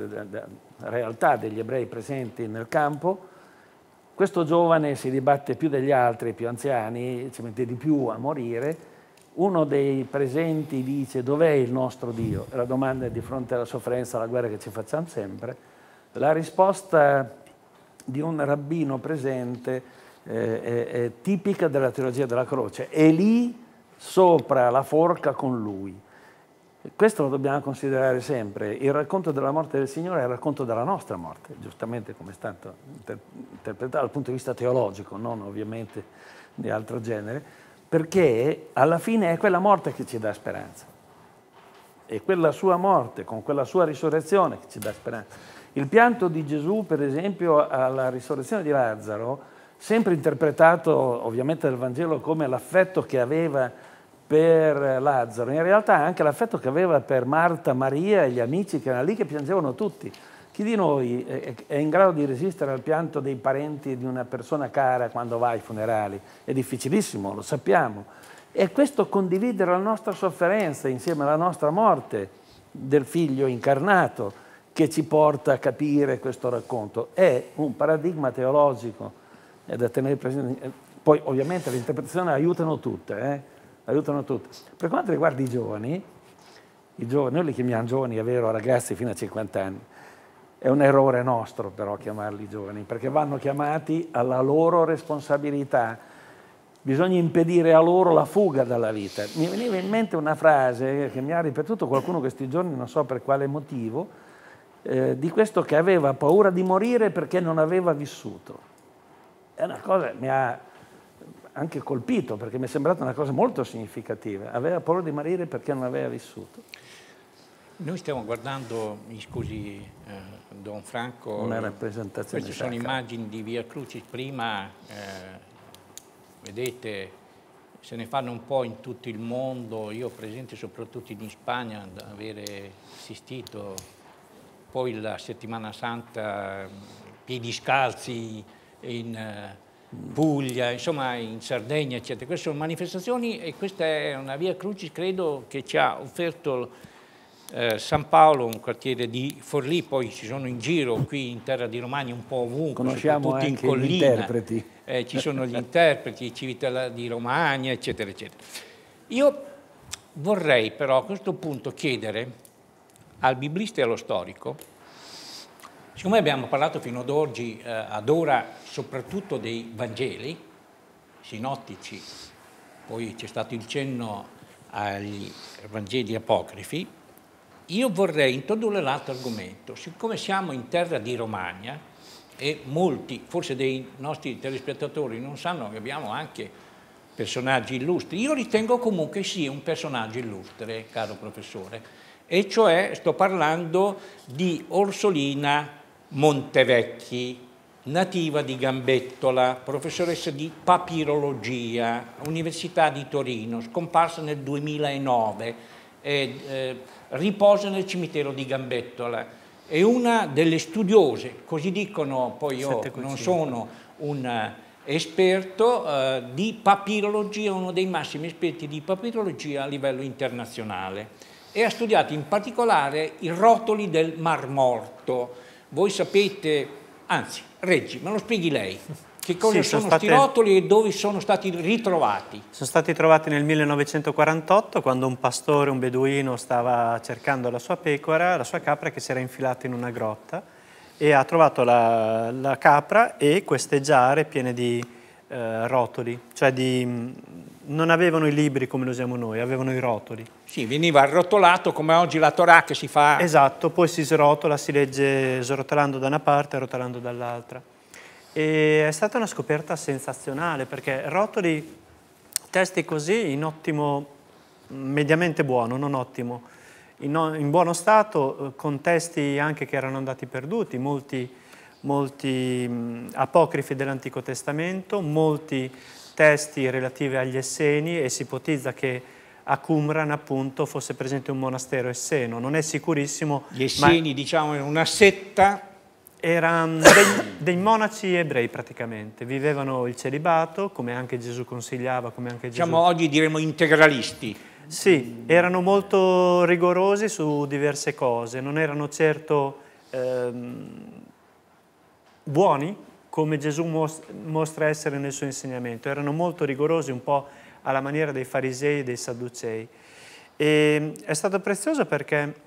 realtà degli ebrei presenti nel campo. Questo giovane si dibatte più degli altri, più anziani, ci mette di più a morire. Uno dei presenti dice: dov'è il nostro Dio? La domanda è di fronte alla sofferenza, alla guerra che ci facciamo sempre. La risposta di un rabbino presente eh, è, è tipica della teologia della croce. È lì sopra la forca con lui. Questo lo dobbiamo considerare sempre. Il racconto della morte del Signore è il racconto della nostra morte, giustamente come è stato inter- interpretato dal punto di vista teologico, non ovviamente di altro genere, perché alla fine è quella morte che ci dà speranza. È quella sua morte, con quella sua risurrezione, che ci dà speranza. Il pianto di Gesù, per esempio, alla risurrezione di Lazzaro, sempre interpretato ovviamente dal Vangelo come l'affetto che aveva per Lazzaro, in realtà anche l'affetto che aveva per Marta, Maria e gli amici che erano lì, che piangevano tutti. Chi di noi è in grado di resistere al pianto dei parenti di una persona cara quando va ai funerali? È difficilissimo, lo sappiamo. E questo condividere la nostra sofferenza insieme alla nostra morte del figlio incarnato che ci porta a capire questo racconto è un paradigma teologico è da tenere presente. Poi ovviamente le interpretazioni aiutano tutte, eh? aiutano tutte. Per quanto riguarda i giovani, i giovani, noi li chiamiamo giovani, è vero, ragazzi fino a cinquanta anni, è un errore nostro però chiamarli giovani, perché vanno chiamati alla loro responsabilità, bisogna impedire a loro la fuga dalla vita. Mi veniva in mente una frase che mi ha ripetuto qualcuno questi giorni, non so per quale motivo, eh, di questo che aveva paura di morire perché non aveva vissuto. È una cosa che mi ha anche colpito, perché mi è sembrata una cosa molto significativa. Aveva paura di morire perché non aveva vissuto. Noi stiamo guardando, mi scusi eh, Don Franco, una rappresentazione. Queste sono immagini di Via Crucis. Prima, eh, vedete, se ne fanno un po' in tutto il mondo, io presente soprattutto in Spagna, ad avere assistito, poi la settimana santa, piedi scalzi in Puglia, insomma in Sardegna, eccetera. Queste sono manifestazioni e questa è una Via Crucis, credo, che ci ha offerto eh, San Paolo, un quartiere di Forlì, poi ci sono in giro qui in terra di Romagna un po' ovunque, conosciamo soprattutto in anche collina. gli interpreti. Eh, ci sono gli interpreti, Civitella di Romagna, eccetera, eccetera. Io vorrei però a questo punto chiedere al biblista e allo storico, siccome abbiamo parlato fino ad oggi, eh, ad ora, soprattutto dei Vangeli sinottici, poi c'è stato il cenno agli Vangeli apocrifi, io vorrei introdurre l'altro argomento. Siccome siamo in terra di Romagna e molti, forse dei nostri telespettatori, non sanno che abbiamo anche personaggi illustri, io ritengo comunque sia un personaggio illustre, caro professore, e cioè sto parlando di Orsolina Montevecchi, nativa di Gambettola, professoressa di papirologia, Università di Torino, scomparsa nel duemilanove, e, eh, riposa nel cimitero di Gambettola. È una delle studiose, così dicono, poi io non sono un esperto, eh, di papirologia, uno dei massimi esperti di papirologia a livello internazionale, e ha studiato in particolare i rotoli del Mar Morto. Voi sapete, anzi, Reggi, me lo spieghi lei, che cosa sì, sono sono questi state... rotoli e dove sono stati ritrovati? Sono stati trovati nel millenovecentoquarantotto, quando un pastore, un beduino, stava cercando la sua pecora, la sua capra, che si era infilata in una grotta, e ha trovato la, la capra e queste giare piene di eh, rotoli, cioè di... non avevano i libri come lo usiamo noi, avevano i rotoli. Sì, veniva arrotolato come oggi la Torah che si fa... Esatto, poi si srotola, si legge srotolando da una parte e rotolando dall'altra. E è stata una scoperta sensazionale, perché rotoli, testi così in ottimo, mediamente buono, non ottimo, in, in buono stato, con testi anche che erano andati perduti, molti, molti mh, apocrifi dell'Antico Testamento, molti testi relativi agli Esseni, e si ipotizza che a Qumran appunto fosse presente un monastero esseno. Non è sicurissimo. Gli Esseni, diciamo, è una setta. Erano dei, dei monaci ebrei praticamente, vivevano il celibato, come anche Gesù consigliava, come anche Gesù... Diciamo oggi diremo integralisti. Sì, erano molto rigorosi su diverse cose, non erano certo ehm, buoni, come Gesù mostra essere nel suo insegnamento, erano molto rigorosi, un po' alla maniera dei farisei e dei sadducei. E è stato prezioso perché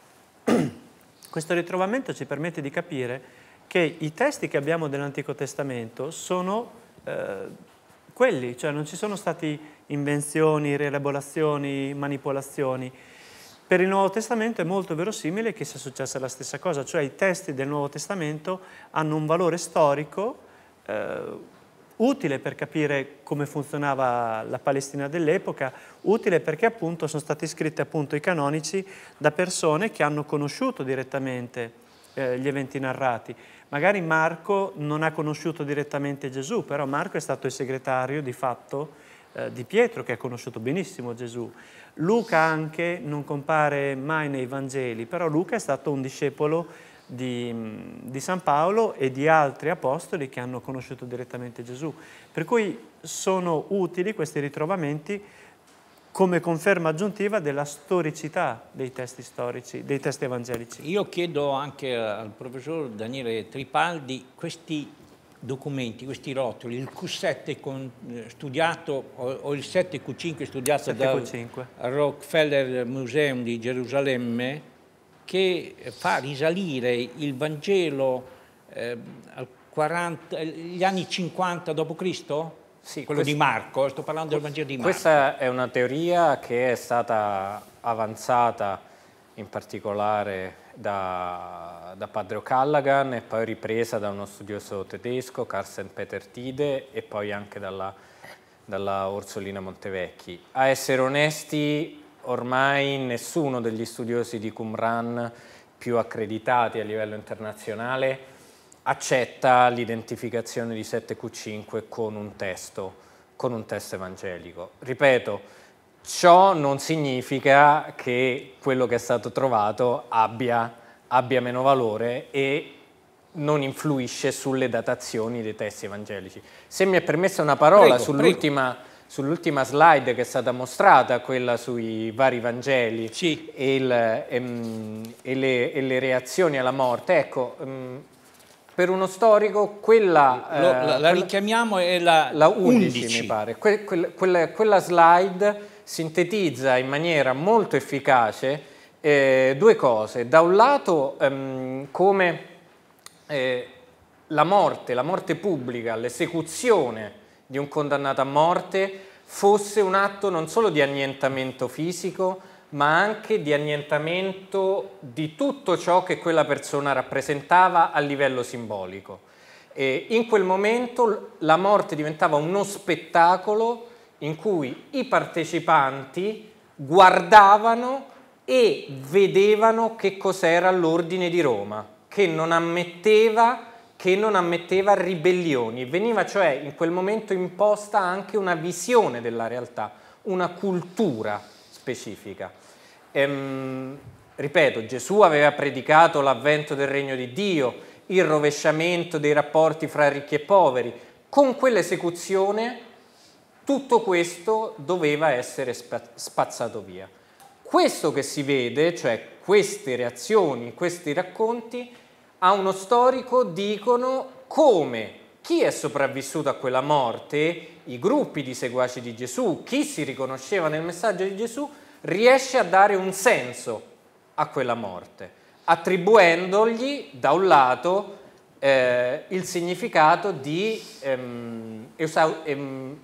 questo ritrovamento ci permette di capire che i testi che abbiamo dell'Antico Testamento sono eh, quelli, cioè non ci sono stati invenzioni, rielaborazioni, manipolazioni. Per il Nuovo Testamento è molto verosimile che sia successa la stessa cosa, cioè i testi del Nuovo Testamento hanno un valore storico eh, utile per capire come funzionava la Palestina dell'epoca, utile perché appunto sono stati scritti appunto i canonici da persone che hanno conosciuto direttamente eh, gli eventi narrati. Magari Marco non ha conosciuto direttamente Gesù, però Marco è stato il segretario di fatto eh, di Pietro, che ha conosciuto benissimo Gesù. Luca anche non compare mai nei Vangeli, però Luca è stato un discepolo Di, di San Paolo e di altri apostoli che hanno conosciuto direttamente Gesù. Per cui sono utili questi ritrovamenti come conferma aggiuntiva della storicità dei testi storici, dei testi evangelici. Io chiedo anche al professor Daniele Tripaldi questi documenti, questi rotoli, il Q sette con, studiato o, o il sette Q cinque studiato dal Rockefeller Museum di Gerusalemme, che fa risalire il Vangelo eh, al quaranta, gli anni cinquanta dopo Cristo? Sì, quello questo, di Marco, sto parlando del Vangelo di Marco. Questa è una teoria che è stata avanzata in particolare da, da Padre O'Callaghan e poi ripresa da uno studioso tedesco, Carsten Peter Tide, e poi anche dalla, dalla Orsolina Montevecchi. A essere onesti, ormai nessuno degli studiosi di Qumran più accreditati a livello internazionale accetta l'identificazione di sette Q cinque con un testo, con un testo evangelico. Ripeto, ciò non significa che quello che è stato trovato abbia, abbia meno valore e non influisce sulle datazioni dei testi evangelici. Se mi è permessa una parola sull'ultima sull'ultima slide che è stata mostrata, quella sui vari Vangeli, sì. e, il, e, e, le, e le reazioni alla morte. Ecco, per uno storico quella... Lo, la, la quella, richiamiamo, è la, la undici, undici, mi pare. Que, que, quella, quella slide sintetizza in maniera molto efficace eh, due cose. Da un lato ehm, come eh, la morte, la morte pubblica, l'esecuzione di un condannato a morte fosse un atto non solo di annientamento fisico, ma anche di annientamento di tutto ciò che quella persona rappresentava a livello simbolico. E in quel momento la morte diventava uno spettacolo in cui i partecipanti guardavano e vedevano che cos'era l'ordine di Roma, che non ammetteva che non ammetteva ribellioni. Veniva cioè in quel momento imposta anche una visione della realtà, una cultura specifica. Ehm, ripeto, Gesù aveva predicato l'avvento del regno di Dio, il rovesciamento dei rapporti fra ricchi e poveri. Con quell'esecuzione tutto questo doveva essere spazzato via. Questo che si vede, cioè queste reazioni, questi racconti, a uno storico dicono come chi è sopravvissuto a quella morte, i gruppi di seguaci di Gesù, chi si riconosceva nel messaggio di Gesù, riesce a dare un senso a quella morte, attribuendogli da un lato eh, il significato di ehm, esau ehm,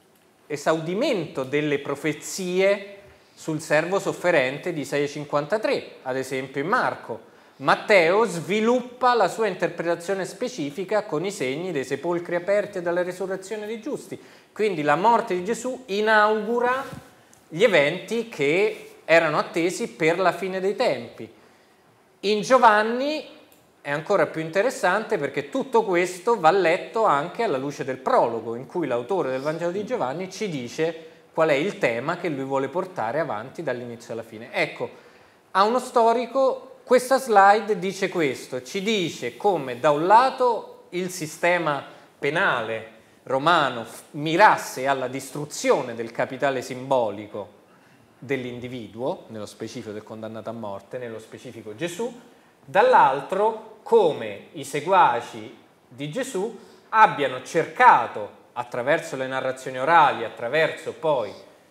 esaudimento delle profezie sul servo sofferente di Isaia cinquantatré, ad esempio in Marco. Matteo sviluppa la sua interpretazione specifica con i segni dei sepolcri aperti e della resurrezione dei giusti. Quindi la morte di Gesù inaugura gli eventi che erano attesi per la fine dei tempi. In Giovanni è ancora più interessante perché tutto questo va letto anche alla luce del prologo, in cui l'autore del Vangelo di Giovanni ci dice qual è il tema che lui vuole portare avanti dall'inizio alla fine. Ecco, a uno storico questa slide dice questo, ci dice come da un lato il sistema penale romano mirasse alla distruzione del capitale simbolico dell'individuo, nello specifico del condannato a morte, nello specifico Gesù, dall'altro come i seguaci di Gesù abbiano cercato attraverso le narrazioni orali, attraverso poi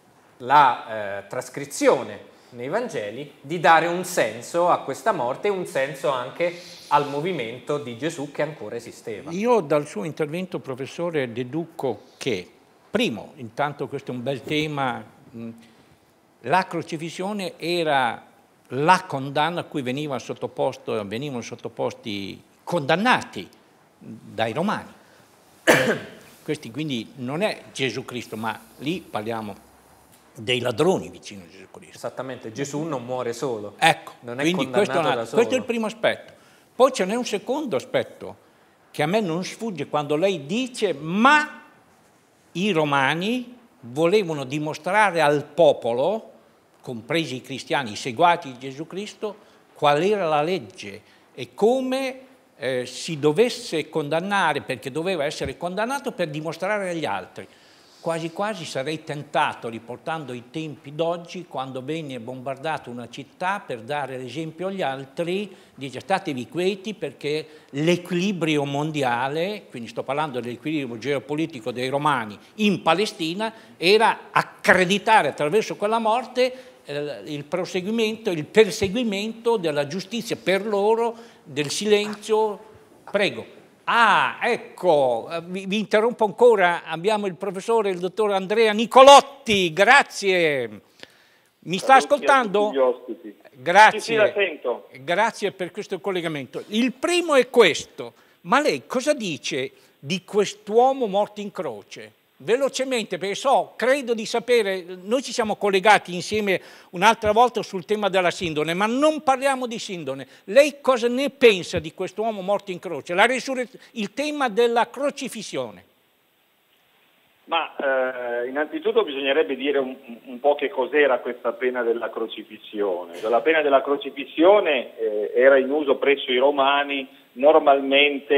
la eh, trascrizione nei Vangeli, di dare un senso a questa morte e un senso anche al movimento di Gesù che ancora esisteva. Io dal suo intervento, professore, deduco che, primo, intanto questo è un bel tema, mh, la crocifissione era la condanna a cui venivano, sottoposto, venivano sottoposti condannati dai Romani. Questi quindi non è Gesù Cristo, ma lì parliamo dei ladroni vicino a Gesù Cristo. Esattamente, Gesù non muore solo. Ecco, non è quindi questo è, una, da solo. Questo è il primo aspetto. Poi ce n'è un secondo aspetto che a me non sfugge quando lei dice ma i romani volevano dimostrare al popolo, compresi i cristiani, i seguaci di Gesù Cristo, qual era la legge e come eh, si dovesse condannare, perché doveva essere condannato per dimostrare agli altri. Quasi quasi sarei tentato, riportando i tempi d'oggi, quando venne bombardata una città, per dare l'esempio agli altri, dice statevi quieti perché l'equilibrio mondiale, quindi sto parlando dell'equilibrio geopolitico dei Romani in Palestina, era accreditare attraverso quella morte eh, il proseguimento, il perseguimento della giustizia per loro, del silenzio. Prego. Ah, ecco, vi, vi interrompo ancora, abbiamo il professore, il dottor Andrea Nicolotti, grazie. Mi sta ascoltando? Grazie. Sì, sì, la sento. Grazie per questo collegamento. Il primo è questo, ma lei cosa dice di quest'uomo morto in croce? Velocemente, perché so, credo di sapere, noi ci siamo collegati insieme un'altra volta sul tema della sindone, ma non parliamo di sindone. Lei cosa ne pensa di quest'uomo morto in croce? La il tema della crocifissione. Ma eh, innanzitutto bisognerebbe dire un, un po' che cos'era questa pena della crocifissione. La pena della crocifissione eh, era in uso presso i romani normalmente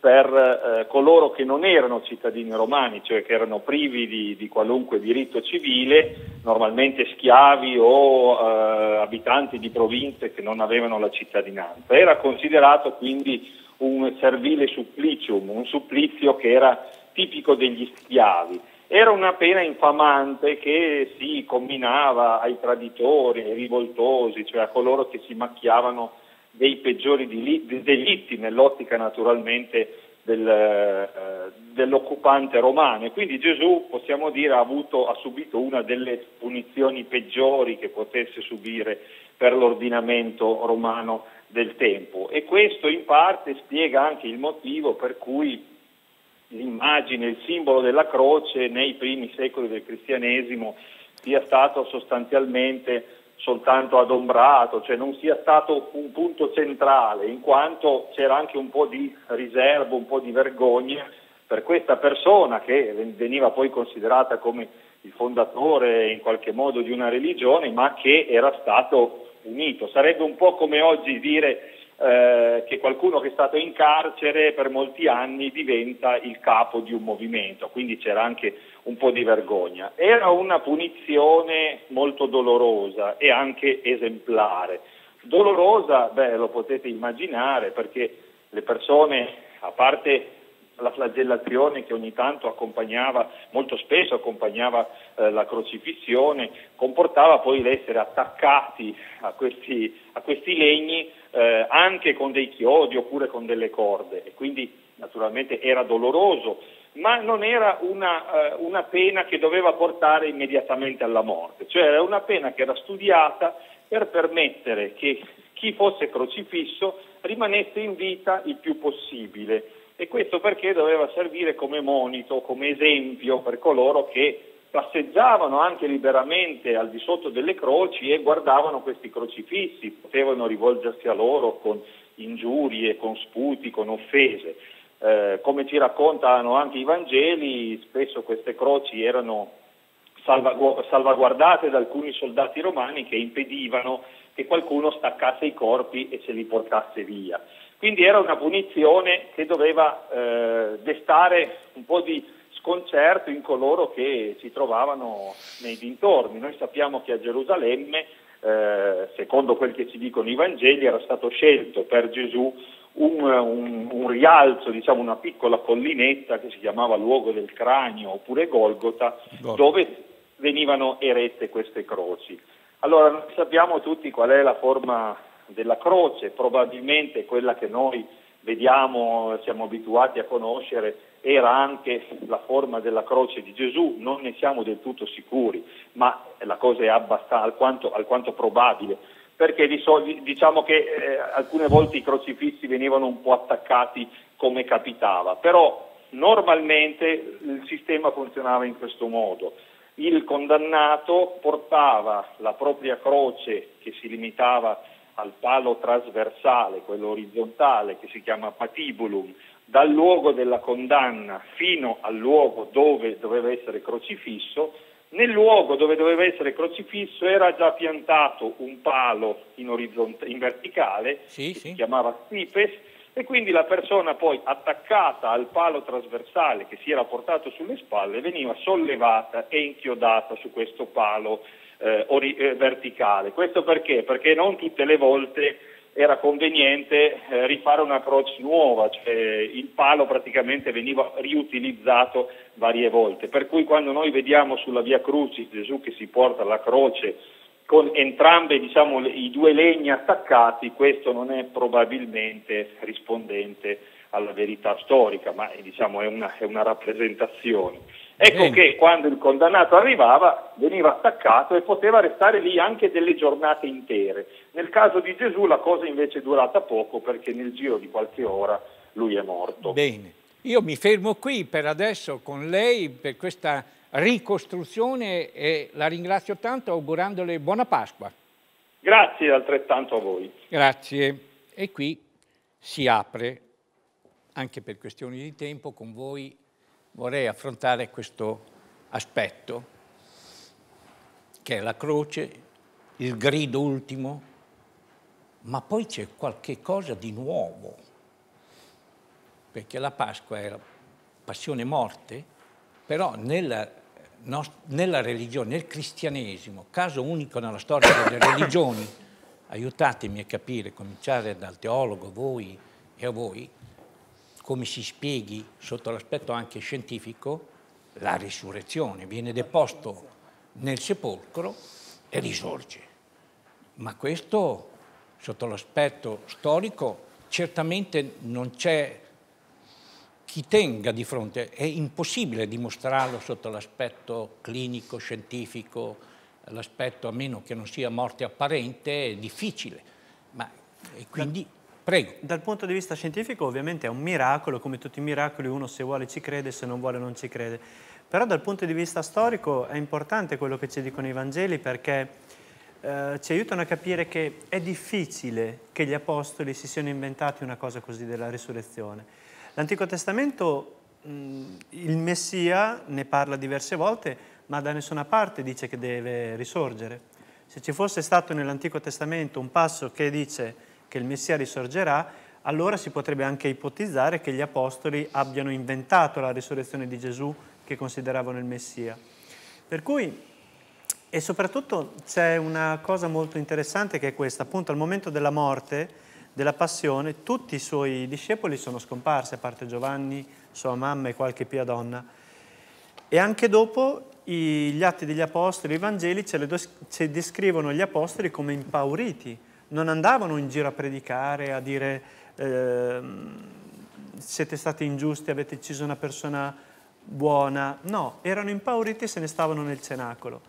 per eh, coloro che non erano cittadini romani, cioè che erano privi di, di qualunque diritto civile, normalmente schiavi o eh, abitanti di province che non avevano la cittadinanza. Era considerato quindi un servile supplicium, un supplizio che era tipico degli schiavi. Era una pena infamante che si comminava ai traditori, ai rivoltosi, cioè a coloro che si macchiavano dei peggiori delitti nell'ottica naturalmente del, eh, dell'occupante romano. E quindi Gesù, possiamo dire, ha, avuto, ha subito una delle punizioni peggiori che potesse subire per l'ordinamento romano del tempo, e questo in parte spiega anche il motivo per cui l'immagine, il simbolo della croce nei primi secoli del cristianesimo sia stato sostanzialmente soltanto adombrato, cioè non sia stato un punto centrale, in quanto c'era anche un po' di riservo, un po' di vergogna per questa persona che veniva poi considerata come il fondatore in qualche modo di una religione, ma che era stato unito. Sarebbe un po' come oggi dire eh, che qualcuno che è stato in carcere per molti anni diventa il capo di un movimento, quindi c'era anche un po' di vergogna. Era una punizione molto dolorosa e anche esemplare. Dolorosa, beh, lo potete immaginare, perché le persone, a parte la flagellazione che ogni tanto accompagnava, molto spesso accompagnava eh, la crocifissione, comportava poi l'essere attaccati a questi, a questi legni eh, anche con dei chiodi oppure con delle corde, e quindi naturalmente era doloroso, ma non era una, eh, una pena che doveva portare immediatamente alla morte, cioè era una pena che era studiata per permettere che chi fosse crocifisso rimanesse in vita il più possibile. E questo perché doveva servire come monito, come esempio per coloro che passeggiavano anche liberamente al di sotto delle croci e guardavano questi crocifissi, potevano rivolgersi a loro con ingiurie, con sputi, con offese. Eh, come ci raccontano anche i Vangeli, spesso queste croci erano salvagu- salvaguardate da alcuni soldati romani che impedivano che qualcuno staccasse i corpi e se li portasse via. Quindi era una punizione che doveva eh, destare un po' di sconcerto in coloro che si trovavano nei dintorni. Noi sappiamo che a Gerusalemme, eh, secondo quel che ci dicono i Vangeli, era stato scelto per Gesù un, un, un rialzo, diciamo una piccola collinetta che si chiamava Luogo del Cranio oppure Golgota, Golgota, dove venivano erette queste croci. Allora, noi sappiamo tutti qual è la forma della croce, probabilmente quella che noi vediamo, siamo abituati a conoscere, era anche la forma della croce di Gesù, non ne siamo del tutto sicuri, ma la cosa è abbastanza alquanto, alquanto probabile, perché di solito, diciamo che eh, alcune volte i crocifissi venivano un po' attaccati come capitava, però normalmente il sistema funzionava in questo modo. Il condannato portava la propria croce, che si limitava al palo trasversale, quello orizzontale che si chiama patibulum, dal luogo della condanna fino al luogo dove doveva essere crocifisso. Nel luogo dove doveva essere crocifisso era già piantato un palo in, orizzont- in verticale, sì, che sì. si chiamava stipes, e quindi la persona poi attaccata al palo trasversale che si era portato sulle spalle veniva sollevata e inchiodata su questo palo eh, ori- eh, verticale. Questo perché? Perché non tutte le volte era conveniente eh, rifare una croce nuova, cioè il palo praticamente veniva riutilizzato varie volte, per cui quando noi vediamo sulla Via Crucis Gesù che si porta la croce con entrambe, diciamo, le, i due legni attaccati, questo non è probabilmente rispondente alla verità storica, ma diciamo, è, una, è una rappresentazione. Ecco Bene. Che quando il condannato arrivava veniva attaccato e poteva restare lì anche delle giornate intere. Nel caso di Gesù la cosa invece è durata poco, perché nel giro di qualche ora lui è morto. Bene, io mi fermo qui per adesso con lei per questa ricostruzione e la ringrazio tanto, augurandole buona Pasqua. Grazie altrettanto a voi. Grazie. E qui si apre, anche per questioni di tempo, con voi vorrei affrontare questo aspetto, che è la croce, il grido ultimo, ma poi c'è qualche cosa di nuovo. perché la Pasqua è la passione morte, però nella, nella religione, nel cristianesimo, caso unico nella storia delle religioni, aiutatemi a capire, cominciare dal teologo, voi e a voi, come si spieghi sotto l'aspetto anche scientifico la risurrezione. Viene deposto nel sepolcro e risorge. Ma questo, sotto l'aspetto storico, certamente non c'è chi tenga di fronte, è impossibile dimostrarlo sotto l'aspetto clinico, scientifico, l'aspetto, a meno che non sia morte apparente, è difficile. Ma, e quindi, prego. Dal punto di vista scientifico ovviamente è un miracolo, come tutti i miracoli uno se vuole ci crede, se non vuole non ci crede. Però dal punto di vista storico è importante quello che ci dicono i Vangeli, perché eh, ci aiutano a capire che è difficile che gli apostoli si siano inventati una cosa così della risurrezione. L'Antico Testamento, mh, il Messia ne parla diverse volte, ma da nessuna parte dice che deve risorgere. Se ci fosse stato nell'Antico Testamento un passo che dice che il Messia risorgerà, allora si potrebbe anche ipotizzare che gli apostoli abbiano inventato la risurrezione di Gesù che consideravano il Messia. Per cui, e soprattutto c'è una cosa molto interessante che è questa, appunto al momento della morte, della passione, tutti i suoi discepoli sono scomparsi, a parte Giovanni, sua mamma e qualche pia donna. E anche dopo i, gli Atti degli Apostoli, i Vangeli, ce, le, ce descrivono gli Apostoli come impauriti. Non andavano in giro a predicare, a dire eh, siete stati ingiusti, avete ucciso una persona buona. No, erano impauriti e se ne stavano nel cenacolo.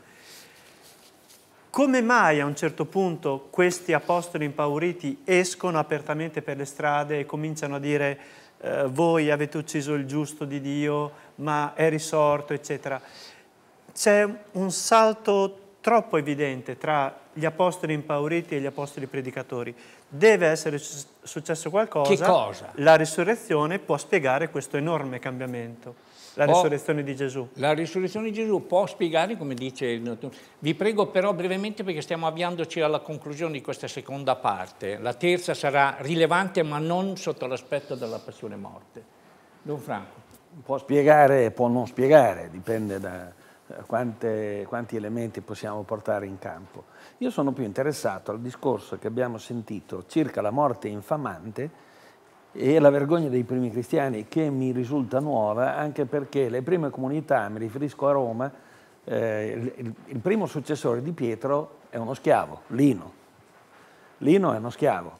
Come mai a un certo punto questi apostoli impauriti escono apertamente per le strade e cominciano a dire eh, voi avete ucciso il giusto di Dio, ma è risorto, eccetera? C'è un salto troppo evidente tra gli apostoli impauriti e gli apostoli predicatori. Deve essere successo qualcosa. Che cosa? La risurrezione può spiegare questo enorme cambiamento. La risurrezione di Gesù. La risurrezione di Gesù può spiegare, come dice il... Vi prego però brevemente perché stiamo avviandoci alla conclusione di questa seconda parte. La terza sarà rilevante ma non sotto l'aspetto della passione morte. Don Franco. Può spiegare e può non spiegare, dipende da quante, quanti elementi possiamo portare in campo. Io sono più interessato al discorso che abbiamo sentito circa la morte infamante e la vergogna dei primi cristiani, che mi risulta nuova, anche perché le prime comunità, mi riferisco a Roma, eh, il, il primo successore di Pietro è uno schiavo, Lino. Lino è uno schiavo,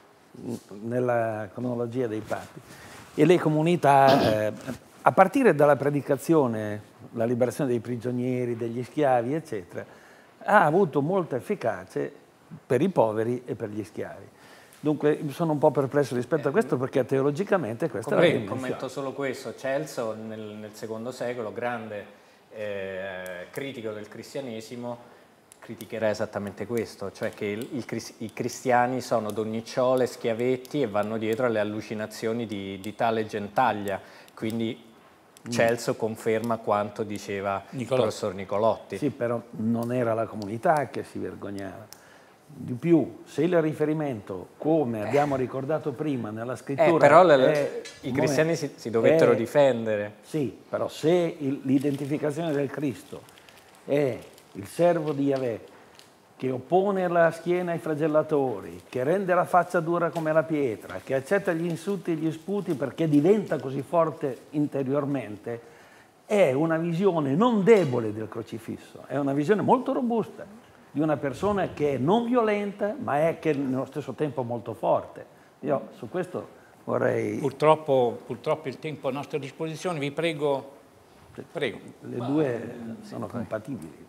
nella cronologia dei papi. E le comunità, eh, a partire dalla predicazione, la liberazione dei prigionieri, degli schiavi, eccetera, ha avuto molta efficacia per i poveri e per gli schiavi. Dunque sono un po' perplesso rispetto a questo perché teologicamente questa Come, è la dimensione. Commento solo questo, Celso nel, nel secondo secolo, grande eh, critico del cristianesimo, criticherà esattamente questo, cioè che il, il, i cristiani sono donnicciole, schiavetti e vanno dietro alle allucinazioni di, di tale gentaglia, quindi Celso conferma quanto diceva Nicolotti. Il professor Nicolotti. Sì, però non era la comunità che si vergognava. Di più, se il riferimento, come abbiamo ricordato prima nella scrittura... Eh, però le, è, i cristiani è, si, si dovettero è, difendere. Sì, però se l'identificazione del Cristo è il servo di Yahweh, che oppone la schiena ai flagellatori, che rende la faccia dura come la pietra, che accetta gli insulti e gli sputi perché diventa così forte interiormente, è una visione non debole del crocifisso, è una visione molto robusta, di una persona che è non violenta, ma è che nello stesso tempo molto forte. Io su questo vorrei... Purtroppo, purtroppo il tempo a nostra disposizione, vi prego... prego. Le due sono compatibili.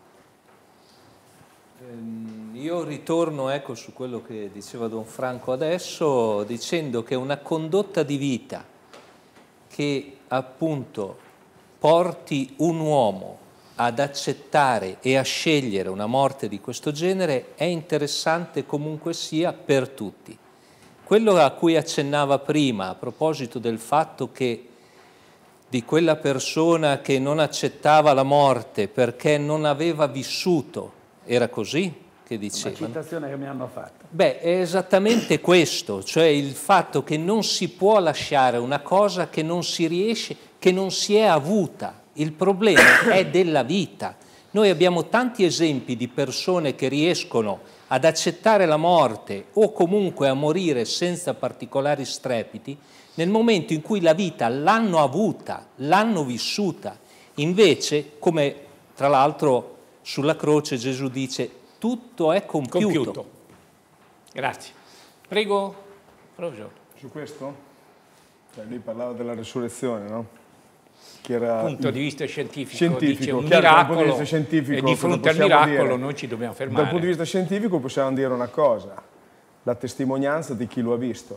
Io ritorno ecco, su quello che diceva Don Franco adesso, dicendo che una condotta di vita che appunto porti un uomo ad accettare e a scegliere una morte di questo genere è interessante comunque sia per tutti. Quello a cui accennava prima a proposito del fatto che di quella persona che non accettava la morte perché non aveva vissuto, era così, che che dicevano. La citazione che mi hanno fatto. Beh, è esattamente questo, cioè il fatto che non si può lasciare una cosa che non si riesce, che non si è avuta. Il problema è della vita. Noi abbiamo tanti esempi di persone che riescono ad accettare la morte o comunque a morire senza particolari strepiti nel momento in cui la vita l'hanno avuta, l'hanno vissuta. Invece, come tra l'altro sulla croce Gesù dice, tutto è compiuto. compiuto. Grazie. Prego, professore. Su questo? Cioè, lui parlava della resurrezione, no? Che era dal punto di vista scientifico, scientifico dice un chiaro, miracolo, dal punto di vista scientifico, e di fronte al miracolo dire? noi ci dobbiamo fermare. Dal punto di vista scientifico possiamo dire una cosa, la testimonianza di chi lo ha visto,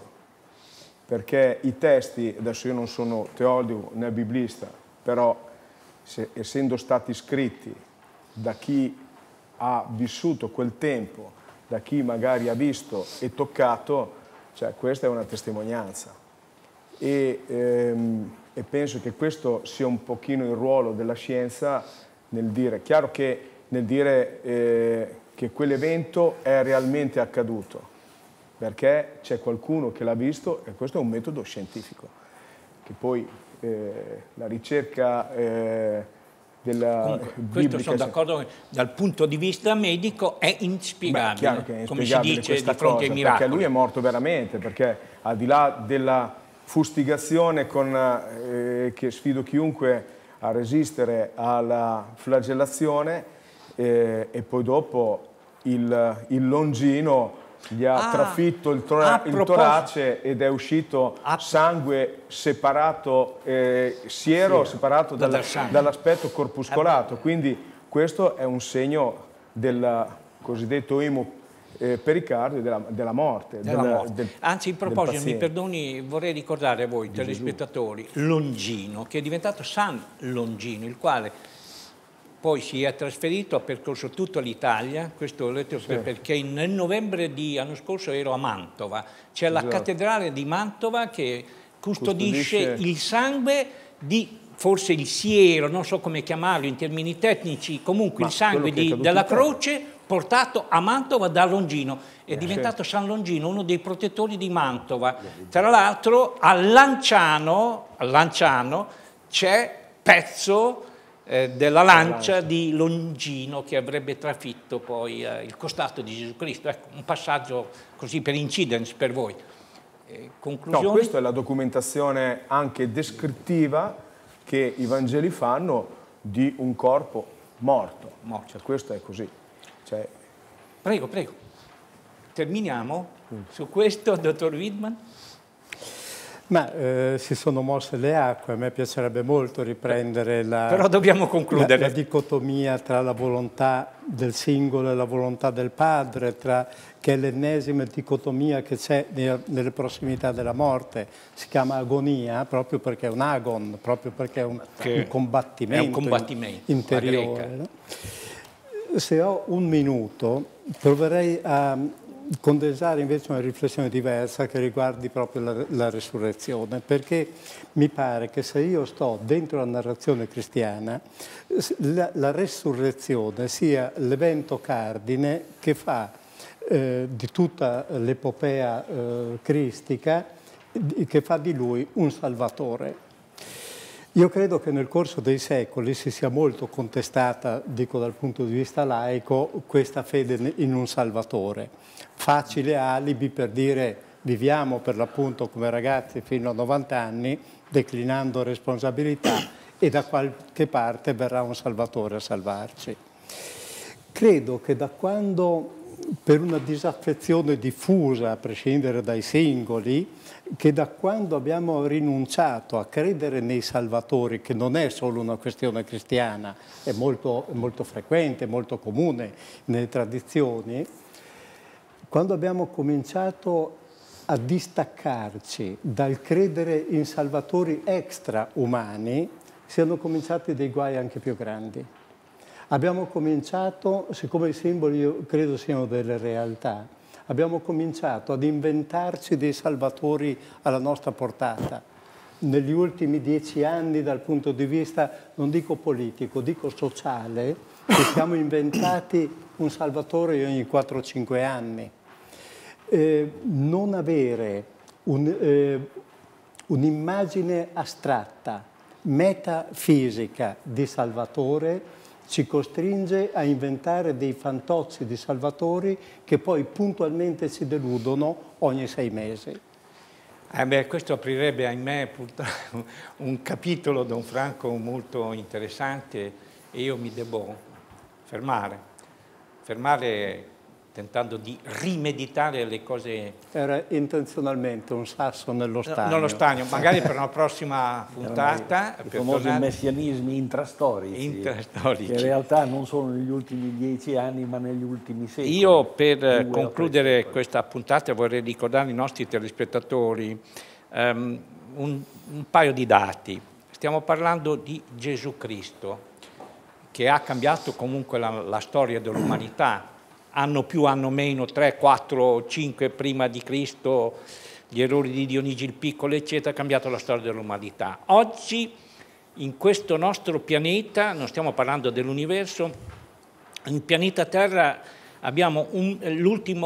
perché i testi, adesso io non sono teologo né biblista, però se, essendo stati scritti da chi ha vissuto quel tempo, da chi magari ha visto e toccato, cioè questa è una testimonianza. E, ehm, e penso che questo sia un pochino il ruolo della scienza nel dire, chiaro che nel dire eh, che quell'evento è realmente accaduto, perché c'è qualcuno che l'ha visto e questo è un metodo scientifico, che poi eh, la ricerca eh, della Comunque, questo sono d'accordo che dal punto di vista medico è inspiegabile, Beh, chiaro che è come si dice di fronte cosa, ai miracoli. perché lui è morto veramente, perché al di là della fustigazione con, eh, che sfido chiunque a resistere alla flagellazione eh, e poi dopo il, il Longino gli ha ah, trafitto il, tora il torace ed è uscito ah, sangue separato, eh, siero sì, separato dal, dall'aspetto corpuscolato, quindi questo è un segno del cosiddetto imo Eh, pericardio della, della morte. Della del, morte. Del, Anzi, in proposito, mi perdoni, vorrei ricordare a voi, telespettatori, Longino, che è diventato San Longino, il quale poi si è trasferito, ha percorso tutta l'Italia, questo l'ho detto sì. perché nel novembre di anno scorso ero a Mantova, c'è esatto. la cattedrale di Mantova che custodisce, custodisce il sangue di forse il siero, non so come chiamarlo in termini tecnici, comunque Ma il sangue di, della croce portato a Mantova da Longino, è eh, diventato sì. San Longino, uno dei protettori di Mantova. Tra l'altro a Lanciano, a Lanciano c'è pezzo eh, della lancia di Longino che avrebbe trafitto poi eh, il costato di Gesù Cristo. Ecco, un passaggio così per incidence per voi. Eh, conclusioni? No, questa è la documentazione anche descrittiva che i Vangeli fanno di un corpo morto. morto. Cioè, questo è così. Cioè... Prego, prego. Terminiamo mm. su questo, dottor Widmann. Ma eh, si sono mosse le acque, a me piacerebbe molto riprendere la, Però dobbiamo concludere. la, la dicotomia tra la volontà del singolo e la volontà del padre, tra, che è l'ennesima dicotomia che c'è nelle prossimità della morte. Si chiama agonia proprio perché è un agon, proprio perché è un, un combattimento, è un combattimento interiore. No? Se ho un minuto proverei a condensare invece una riflessione diversa che riguardi proprio la, la resurrezione, perché mi pare che se io sto dentro la narrazione cristiana, la, la resurrezione sia l'evento cardine che fa eh, di tutta l'epopea eh, cristica, che fa di lui un salvatore. Io credo che nel corso dei secoli si sia molto contestata, dico dal punto di vista laico, questa fede in un salvatore. Facile alibi per dire viviamo per l'appunto come ragazzi fino a novanta anni, declinando responsabilità e da qualche parte verrà un salvatore a salvarci. Credo che da quando, per una disaffezione diffusa, a prescindere dai singoli, che da quando abbiamo rinunciato a credere nei salvatori, che non è solo una questione cristiana, è molto, molto frequente, molto comune nelle tradizioni, quando abbiamo cominciato a distaccarci dal credere in salvatori extraumani, siano cominciati dei guai anche più grandi. Abbiamo cominciato, siccome i simboli io credo siano delle realtà, abbiamo cominciato ad inventarci dei salvatori alla nostra portata. negli ultimi dieci anni dal punto di vista, non dico politico, dico sociale, ci siamo inventati un Salvatore ogni quattro cinque anni. Eh, non avere un, eh, un'immagine astratta, metafisica di Salvatore ci costringe a inventare dei fantozzi di Salvatori che poi puntualmente ci deludono ogni sei mesi. Eh beh, questo aprirebbe, ahimè, un capitolo, Don Franco, molto interessante, e io mi devo fermare, fermare tentando di rimeditare le cose. Era intenzionalmente un sasso nello stagno. Nello stagno, magari per una prossima puntata. I per famosi tornare... messianismi intrastorici, intrastorici, che in realtà non sono negli ultimi dieci anni, ma negli ultimi secoli. Io per Due concludere questa puntata vorrei ricordare ai nostri telespettatori um, un, un paio di dati. Stiamo parlando di Gesù Cristo, che ha cambiato comunque la, la storia dell'umanità. Anno più, anno meno, tre, quattro, cinque prima di Cristo, gli errori di Dionigi il Piccolo, eccetera, ha cambiato la storia dell'umanità. Oggi, in questo nostro pianeta, non stiamo parlando dell'universo, in pianeta Terra abbiamo gli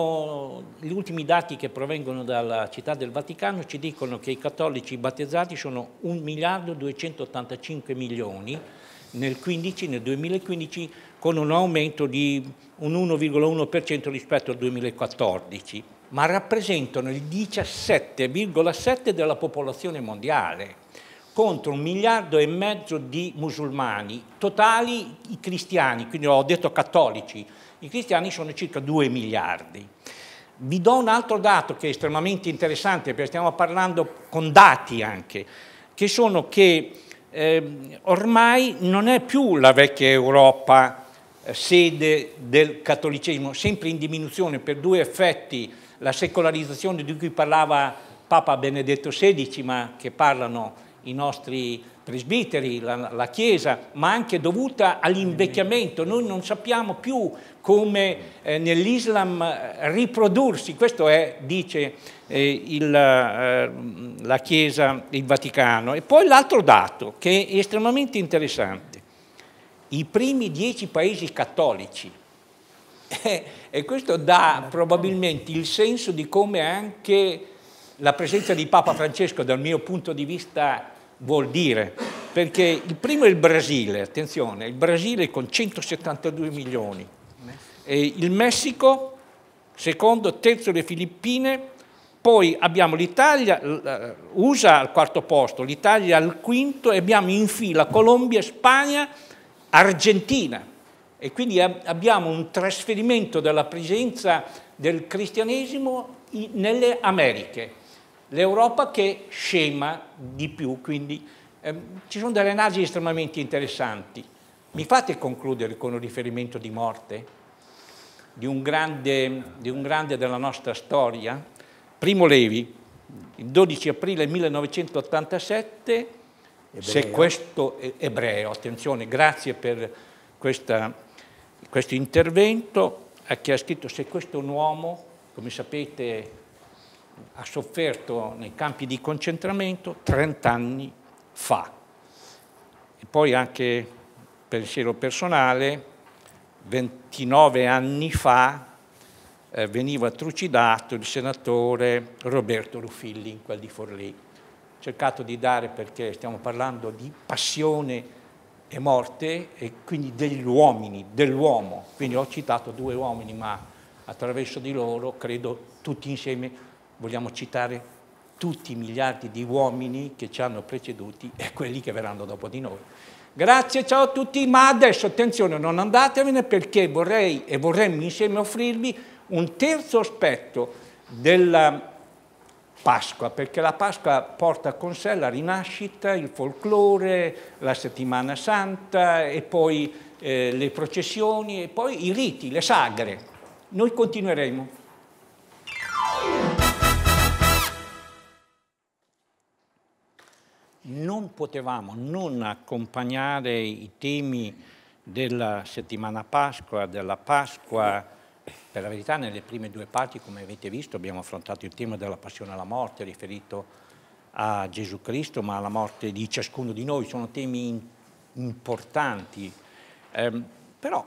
ultimi dati che provengono dalla Città del Vaticano, ci dicono che i cattolici battezzati sono un miliardo duecentottantacinque milioni, nel, quindici, nel duemilaquindici, con un aumento di un uno virgola uno per cento rispetto al duemilaquattordici, ma rappresentano il diciassette virgola sette per cento della popolazione mondiale, contro un miliardo e mezzo di musulmani, totali i cristiani, quindi ho detto cattolici, i cristiani sono circa due miliardi. Vi do un altro dato che è estremamente interessante, perché stiamo parlando con dati anche, che sono che Eh, ormai non è più la vecchia Europa eh, sede del cattolicesimo, sempre in diminuzione per due effetti: la secolarizzazione di cui parlava Papa Benedetto sedicesimo, ma che parlano i nostri presbiteri, la, la Chiesa, ma anche dovuta all'invecchiamento. Noi non sappiamo più come eh, nell'Islam riprodursi, questo è, dice eh, il, eh, la Chiesa, il Vaticano. E poi l'altro dato, che è estremamente interessante: i primi dieci paesi cattolici, eh, e questo dà probabilmente il senso di come anche la presenza di Papa Francesco, dal mio punto di vista, vuol dire, perché il primo è il Brasile, attenzione, il Brasile con centosettantadue milioni, e il Messico secondo, terzo le Filippine, poi abbiamo l'Italia, U S A al quarto posto, l'Italia al quinto, e abbiamo in fila Colombia, Spagna, Argentina, e quindi abbiamo un trasferimento della presenza del cristianesimo nelle Americhe. L'Europa che scema di più, quindi eh, ci sono delle analisi estremamente interessanti. Mi fate concludere con un riferimento di morte di un grande, di un grande della nostra storia? Primo Levi, il dodici aprile millenovecentottantasette, ebreo. Se questo ebreo, attenzione, grazie per questa, questo intervento, che ha scritto: se questo è un uomo, come sapete, ha sofferto nei campi di concentramento trent'anni fa. E poi anche pensiero personale, ventinove anni fa eh, veniva trucidato il senatore Roberto Ruffilli in quel di Forlì. Ho cercato di dare, perché stiamo parlando di passione e morte, e quindi degli uomini, dell'uomo. Quindi ho citato due uomini, ma attraverso di loro, credo, tutti insieme vogliamo citare tutti i miliardi di uomini che ci hanno preceduti e quelli che verranno dopo di noi. Grazie, ciao a tutti, ma adesso attenzione, non andatevene, perché vorrei e vorremmo insieme offrirvi un terzo aspetto della Pasqua, perché la Pasqua porta con sé la rinascita, il folklore, la settimana santa, e poi eh, le processioni, e poi i riti, le sagre. Noi continueremo. Non potevamo non accompagnare i temi della settimana Pasqua, della Pasqua. Per la verità, nelle prime due parti, come avete visto, abbiamo affrontato il tema della passione alla morte, riferito a Gesù Cristo, ma alla morte di ciascuno di noi, sono temi importanti, eh, però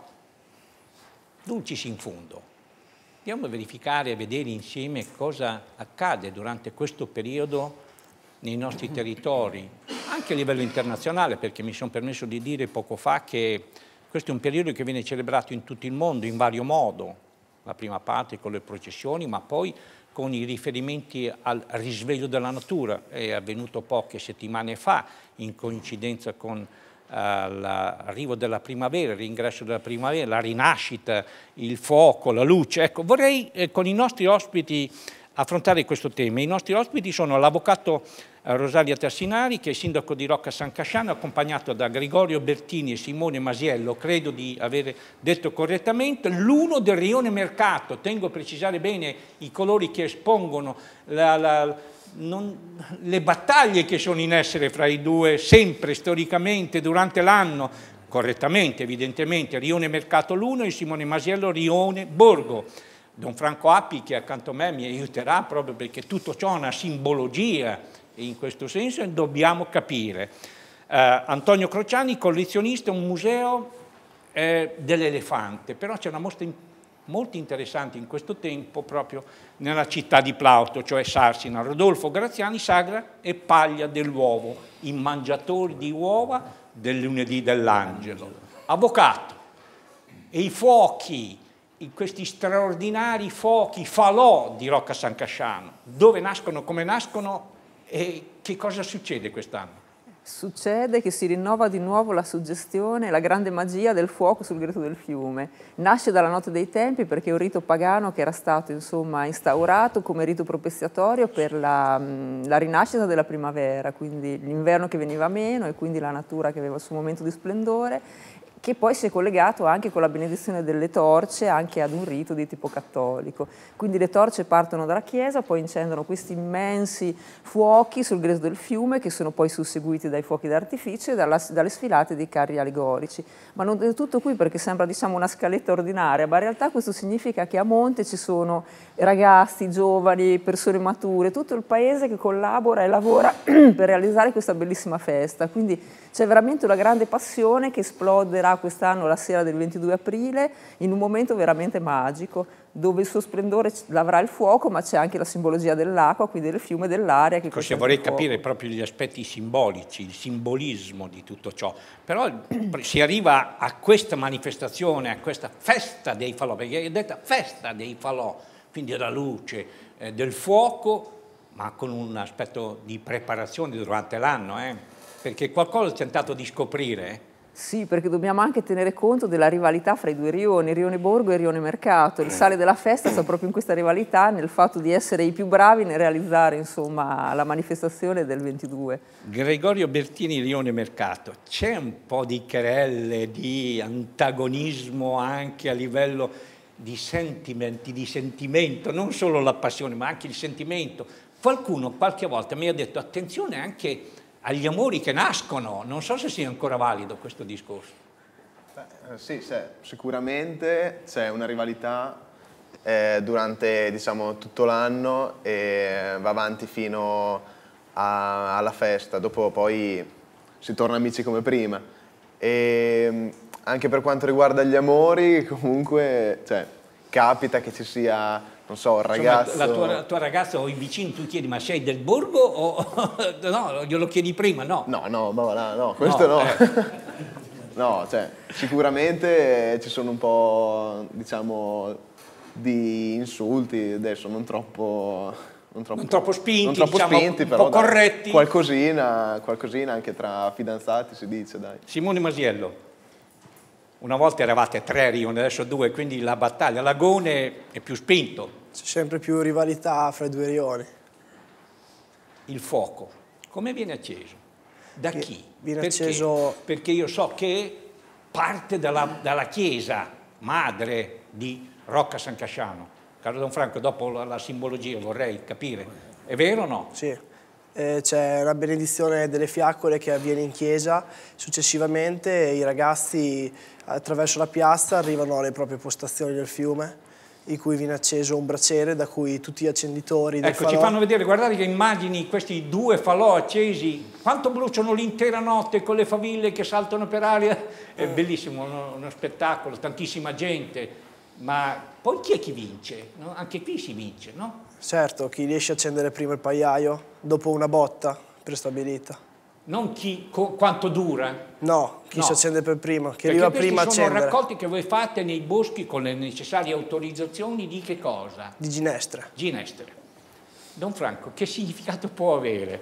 dulcis in fundo. Andiamo a verificare e vedere insieme cosa accade durante questo periodo nei nostri territori, anche a livello internazionale, perché mi sono permesso di dire poco fa che questo è un periodo che viene celebrato in tutto il mondo in vario modo, la prima parte con le processioni, ma poi con i riferimenti al risveglio della natura. È avvenuto poche settimane fa, in coincidenza con uh, l'arrivo della primavera, il ringresso della primavera, la rinascita, il fuoco, la luce. Ecco, vorrei eh, con i nostri ospiti affrontare questo tema. I nostri ospiti sono l'avvocato Rosalia Tassinari, che è sindaco di Rocca San Casciano, accompagnato da Gregorio Bertini e Simone Masiello, credo di aver detto correttamente, l'uno del Rione Mercato. Tengo a precisare bene i colori che espongono la, la, non, le battaglie che sono in essere fra i due, sempre storicamente durante l'anno, correttamente evidentemente, Rione Mercato l'uno e Simone Masiello Rione Borgo. Don Franco Appi, che accanto a me mi aiuterà proprio perché tutto ciò ha una simbologia, e in questo senso dobbiamo capire. Eh, Antonio Crociani, collezionista, un museo eh, dell'elefante, però c'è una mostra in, molto interessante in questo tempo proprio nella città di Plauto, cioè Sarsina. Rodolfo Graziani, Sagra e Paglia dell'uovo, i mangiatori di uova del lunedì dell'angelo. Avvocato, e i fuochi, questi straordinari fuochi falò di Rocca San Casciano, dove nascono, come nascono e che cosa succede quest'anno? Succede che si rinnova di nuovo la suggestione, la grande magia del fuoco sul greto del fiume. Nasce dalla notte dei tempi perché è un rito pagano che era stato insomma instaurato come rito propiziatorio per la, la rinascita della primavera, quindi l'inverno che veniva meno e quindi la natura che aveva il suo momento di splendore, che poi si è collegato anche con la benedizione delle torce, anche ad un rito di tipo cattolico. Quindi le torce partono dalla chiesa, poi incendono questi immensi fuochi sul greto del fiume, che sono poi susseguiti dai fuochi d'artificio e dalla, dalle sfilate dei carri allegorici. Ma non è tutto qui perché sembra diciamo una scaletta ordinaria, ma in realtà questo significa che a monte ci sono ragazzi, giovani, persone mature, tutto il paese che collabora e lavora per realizzare questa bellissima festa. Quindi c'è veramente una grande passione che esploderà quest'anno la sera del ventidue aprile in un momento veramente magico, dove il suo splendore avrà il fuoco, ma c'è anche la simbologia dell'acqua, quindi del fiume, dell'aria. Così vorrei capire proprio gli aspetti simbolici, il simbolismo di tutto ciò. Però si arriva a questa manifestazione, a questa festa dei falò, perché è detta festa dei falò, quindi della luce, eh, del fuoco, ma con un aspetto di preparazione durante l'anno, eh? Perché qualcosa ho tentato di scoprire. Eh? Sì, perché dobbiamo anche tenere conto della rivalità fra i due rioni, Rione Borgo e Rione Mercato. Il sale della festa sta proprio in questa rivalità, nel fatto di essere i più bravi nel realizzare insomma, la manifestazione del ventidue. Gregorio Bertini, Rione Mercato, c'è un po' di querelle, di antagonismo anche a livello di sentimenti, di sentimento, non solo la passione ma anche il sentimento. Qualcuno qualche volta mi ha detto attenzione anche agli amori che nascono, non so se sia ancora valido questo discorso. Beh, sì, sì, sicuramente c'è una rivalità eh, durante diciamo, tutto l'anno e va avanti fino a, alla festa, dopo poi si torna amici come prima. E anche per quanto riguarda gli amori, comunque cioè, capita che ci sia... non so, il ragazzo... Insomma, la, tua, la tua ragazza o i vicini, tu chiedi, ma sei del borgo o... no, glielo chiedi prima, no? No, no, no, no, no questo no. No, eh. No, cioè, sicuramente ci sono un po', diciamo, di insulti, adesso non troppo... Non troppo, non troppo spinti, non troppo diciamo, spinti, un però, po' corretti. Dai, qualcosina, qualcosina anche tra fidanzati si dice, dai. Simone Masiello. Una volta eravate tre rioni, adesso due, quindi la battaglia, l'agone è più spinto. C'è sempre più rivalità fra i due rioni. Il fuoco, come viene acceso? Da chi? Viene Perché? acceso... Perché io so che parte dalla, dalla chiesa madre di Rocca San Casciano. Caro Don Franco, dopo la, la simbologia vorrei capire, è vero o no? Sì. Eh, c'è la benedizione delle fiaccole che avviene in chiesa, successivamente i ragazzi attraverso la piazza arrivano alle proprie postazioni del fiume in cui viene acceso un braciere da cui tutti gli accenditori del Ecco, falò... ci fanno vedere, guardate che immagini questi due falò accesi, quanto bruciano l'intera notte con le faville che saltano per aria, è bellissimo, uno, uno spettacolo, tantissima gente, ma poi chi è chi vince? No? Anche qui si vince, no? Certo, chi riesce a accendere prima il pagliaio, dopo una botta prestabilita. Non chi, quanto dura? No, chi no. si accende per prima, chi Perché arriva prima a accendere. accendere. Sono raccolti che voi fate nei boschi con le necessarie autorizzazioni di che cosa? Di ginestre. Ginestre. Don Franco, che significato può avere?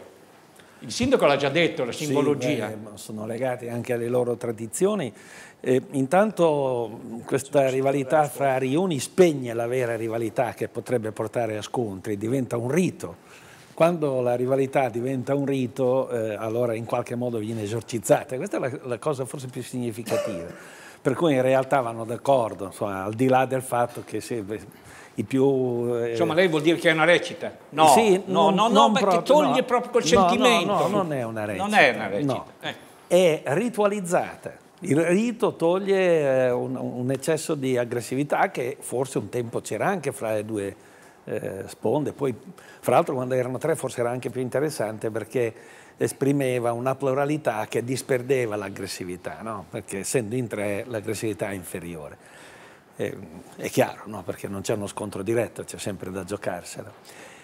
Il sindaco l'ha già detto, la simbologia. Sì, beh, sono legati anche alle loro tradizioni. Eh, intanto questa rivalità fra rioni spegne la vera rivalità che potrebbe portare a scontri, diventa un rito. Quando la rivalità diventa un rito, eh, allora in qualche modo viene esorcizzata. Questa è la, la cosa forse più significativa. Per cui in realtà vanno d'accordo, insomma, al di là del fatto che se, i più... Eh, insomma, lei vuol dire che è una recita? No, sì, no, non, no, no, non perché proprio, toglie no, proprio col no, sentimento. No, no, non è una recita. Non è una recita. No. Eh. È ritualizzata. Il rito toglie eh, un, un eccesso di aggressività che forse un tempo c'era anche fra le due eh, sponde, poi fra l'altro quando erano tre forse era anche più interessante perché esprimeva una pluralità che disperdeva l'aggressività, no? Perché essendo in tre l'aggressività è inferiore. Eh, è chiaro, no? Perché non c'è uno scontro diretto, c'è sempre da giocarsela.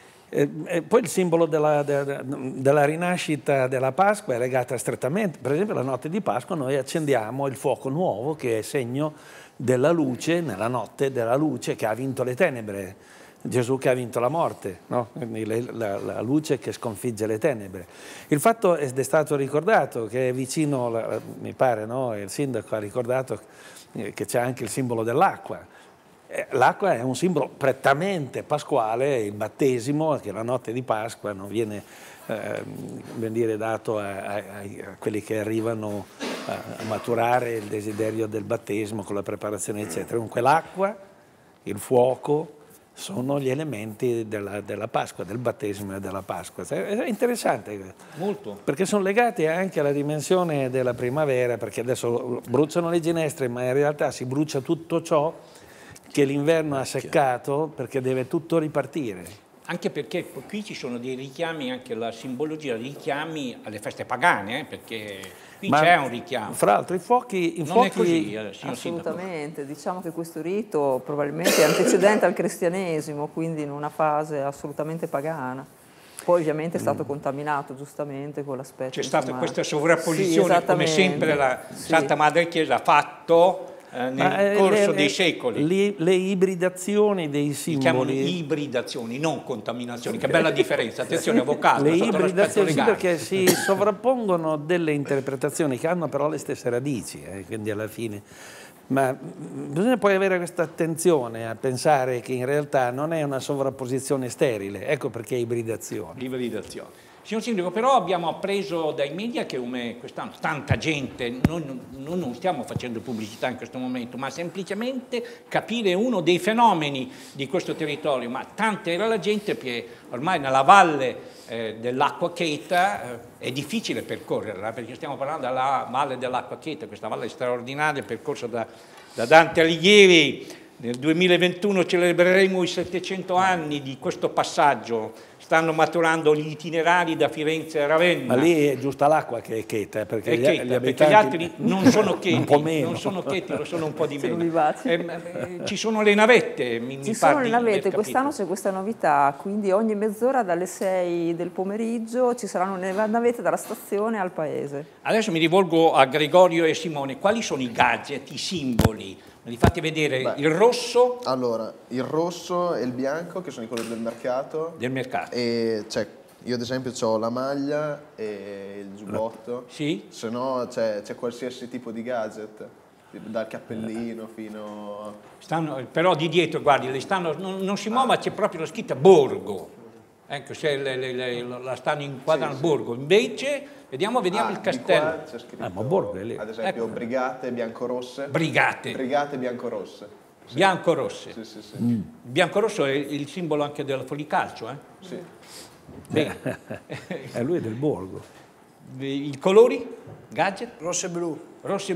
E, e poi il simbolo della, de, della rinascita della Pasqua è legata strettamente, per esempio la notte di Pasqua noi accendiamo il fuoco nuovo che è segno della luce, nella notte della luce che ha vinto le tenebre, Gesù che ha vinto la morte, no? la, la luce che sconfigge le tenebre. Il fatto è, è stato ricordato che è vicino, la, mi pare, no? Il sindaco ha ricordato che c'è anche il simbolo dell'acqua. L'acqua è un simbolo prettamente pasquale, il battesimo, che la notte di Pasqua non viene, eh, viene dire, dato a, a, a quelli che arrivano a, a maturare il desiderio del battesimo con la preparazione, eccetera. Comunque l'acqua, il fuoco, sono gli elementi della, della Pasqua, del battesimo e della Pasqua. È interessante. Molto. Perché sono legati anche alla dimensione della primavera, perché adesso bruciano le ginestre, ma in realtà si brucia tutto ciò che l'inverno ha seccato perché deve tutto ripartire. Anche perché qui ci sono dei richiami, anche la simbologia dei richiami alle feste pagane, eh, perché qui c'è un richiamo. Fra l'altro i fuochi... I non fuochi... è così, eh, signor Assolutamente, sindaco. diciamo che questo rito probabilmente è antecedente al cristianesimo, quindi in una fase assolutamente pagana. Poi ovviamente è stato mm. contaminato giustamente con l'aspetto... C'è stata insomma... questa sovrapposizione, sì, come sempre la sì. Santa Madre Chiesa ha fatto eh, nel Ma, corso le, dei secoli. Le, le ibridazioni dei simboli... Si chiamano ibridazioni, non contaminazioni, che bella differenza, attenzione avvocato. Le ibridazioni sì, perché si sovrappongono delle interpretazioni che hanno però le stesse radici, eh, quindi alla fine... Ma bisogna poi avere questa attenzione a pensare che in realtà non è una sovrapposizione sterile, ecco perché ibridazione. Ibridazione. Signor Sindaco, però abbiamo appreso dai media che come quest'anno tanta gente, noi non, non stiamo facendo pubblicità in questo momento, ma semplicemente capire uno dei fenomeni di questo territorio, ma tanta era la gente che ormai nella valle eh, dell'Acqua Cheta eh, è difficile percorrerla, perché stiamo parlando della valle dell'Acqua Cheta, questa valle straordinaria percorsa da, da Dante Alighieri. Nel duemilaventuno celebreremo i settecento anni di questo passaggio. Stanno maturando gli itinerari da Firenze a Ravenna. Ma lì è giusta l'acqua che è cheta, perché, è gli, cheta, gli, perché abitanti... gli altri non sono cheti, un po' meno. non sono cheti, lo sono un po' di meno. Eh, eh, ci sono le navette, mi, Ci mi sono pare le navette, quest'anno c'è questa novità, quindi ogni mezz'ora dalle sei del pomeriggio ci saranno le navette dalla stazione al paese. Adesso mi rivolgo a Gregorio e Simone, quali sono i gadget, i simboli? Me li fate vedere? Beh, il rosso? Allora, il rosso e il bianco, che sono i colori del mercato. Del mercato. E cioè, io ad esempio ho la maglia e il giubbotto. Sì? Se no c'è qualsiasi tipo di gadget, dal cappellino fino... Stanno, però di dietro, guardi, le stanno, non, non si muove, ma c'è proprio la scritta Borgo. Ecco, se le, le, le, la stanno inquadrando sì, Borgo. Sì. Invece, vediamo, vediamo ah, il castello. C'è scritto, ah, ma Borgo è lì. Ad esempio, ecco. Brigate biancorosse. Brigate. Brigate biancorosse. Sì. Biancorosse. Sì, sì, sì. Mm. Biancorosso è il simbolo anche del Folicalcio, eh? Sì. Bene. È lui del Borgo. I colori? Gadget? Rosso e blu. Rosso e blu.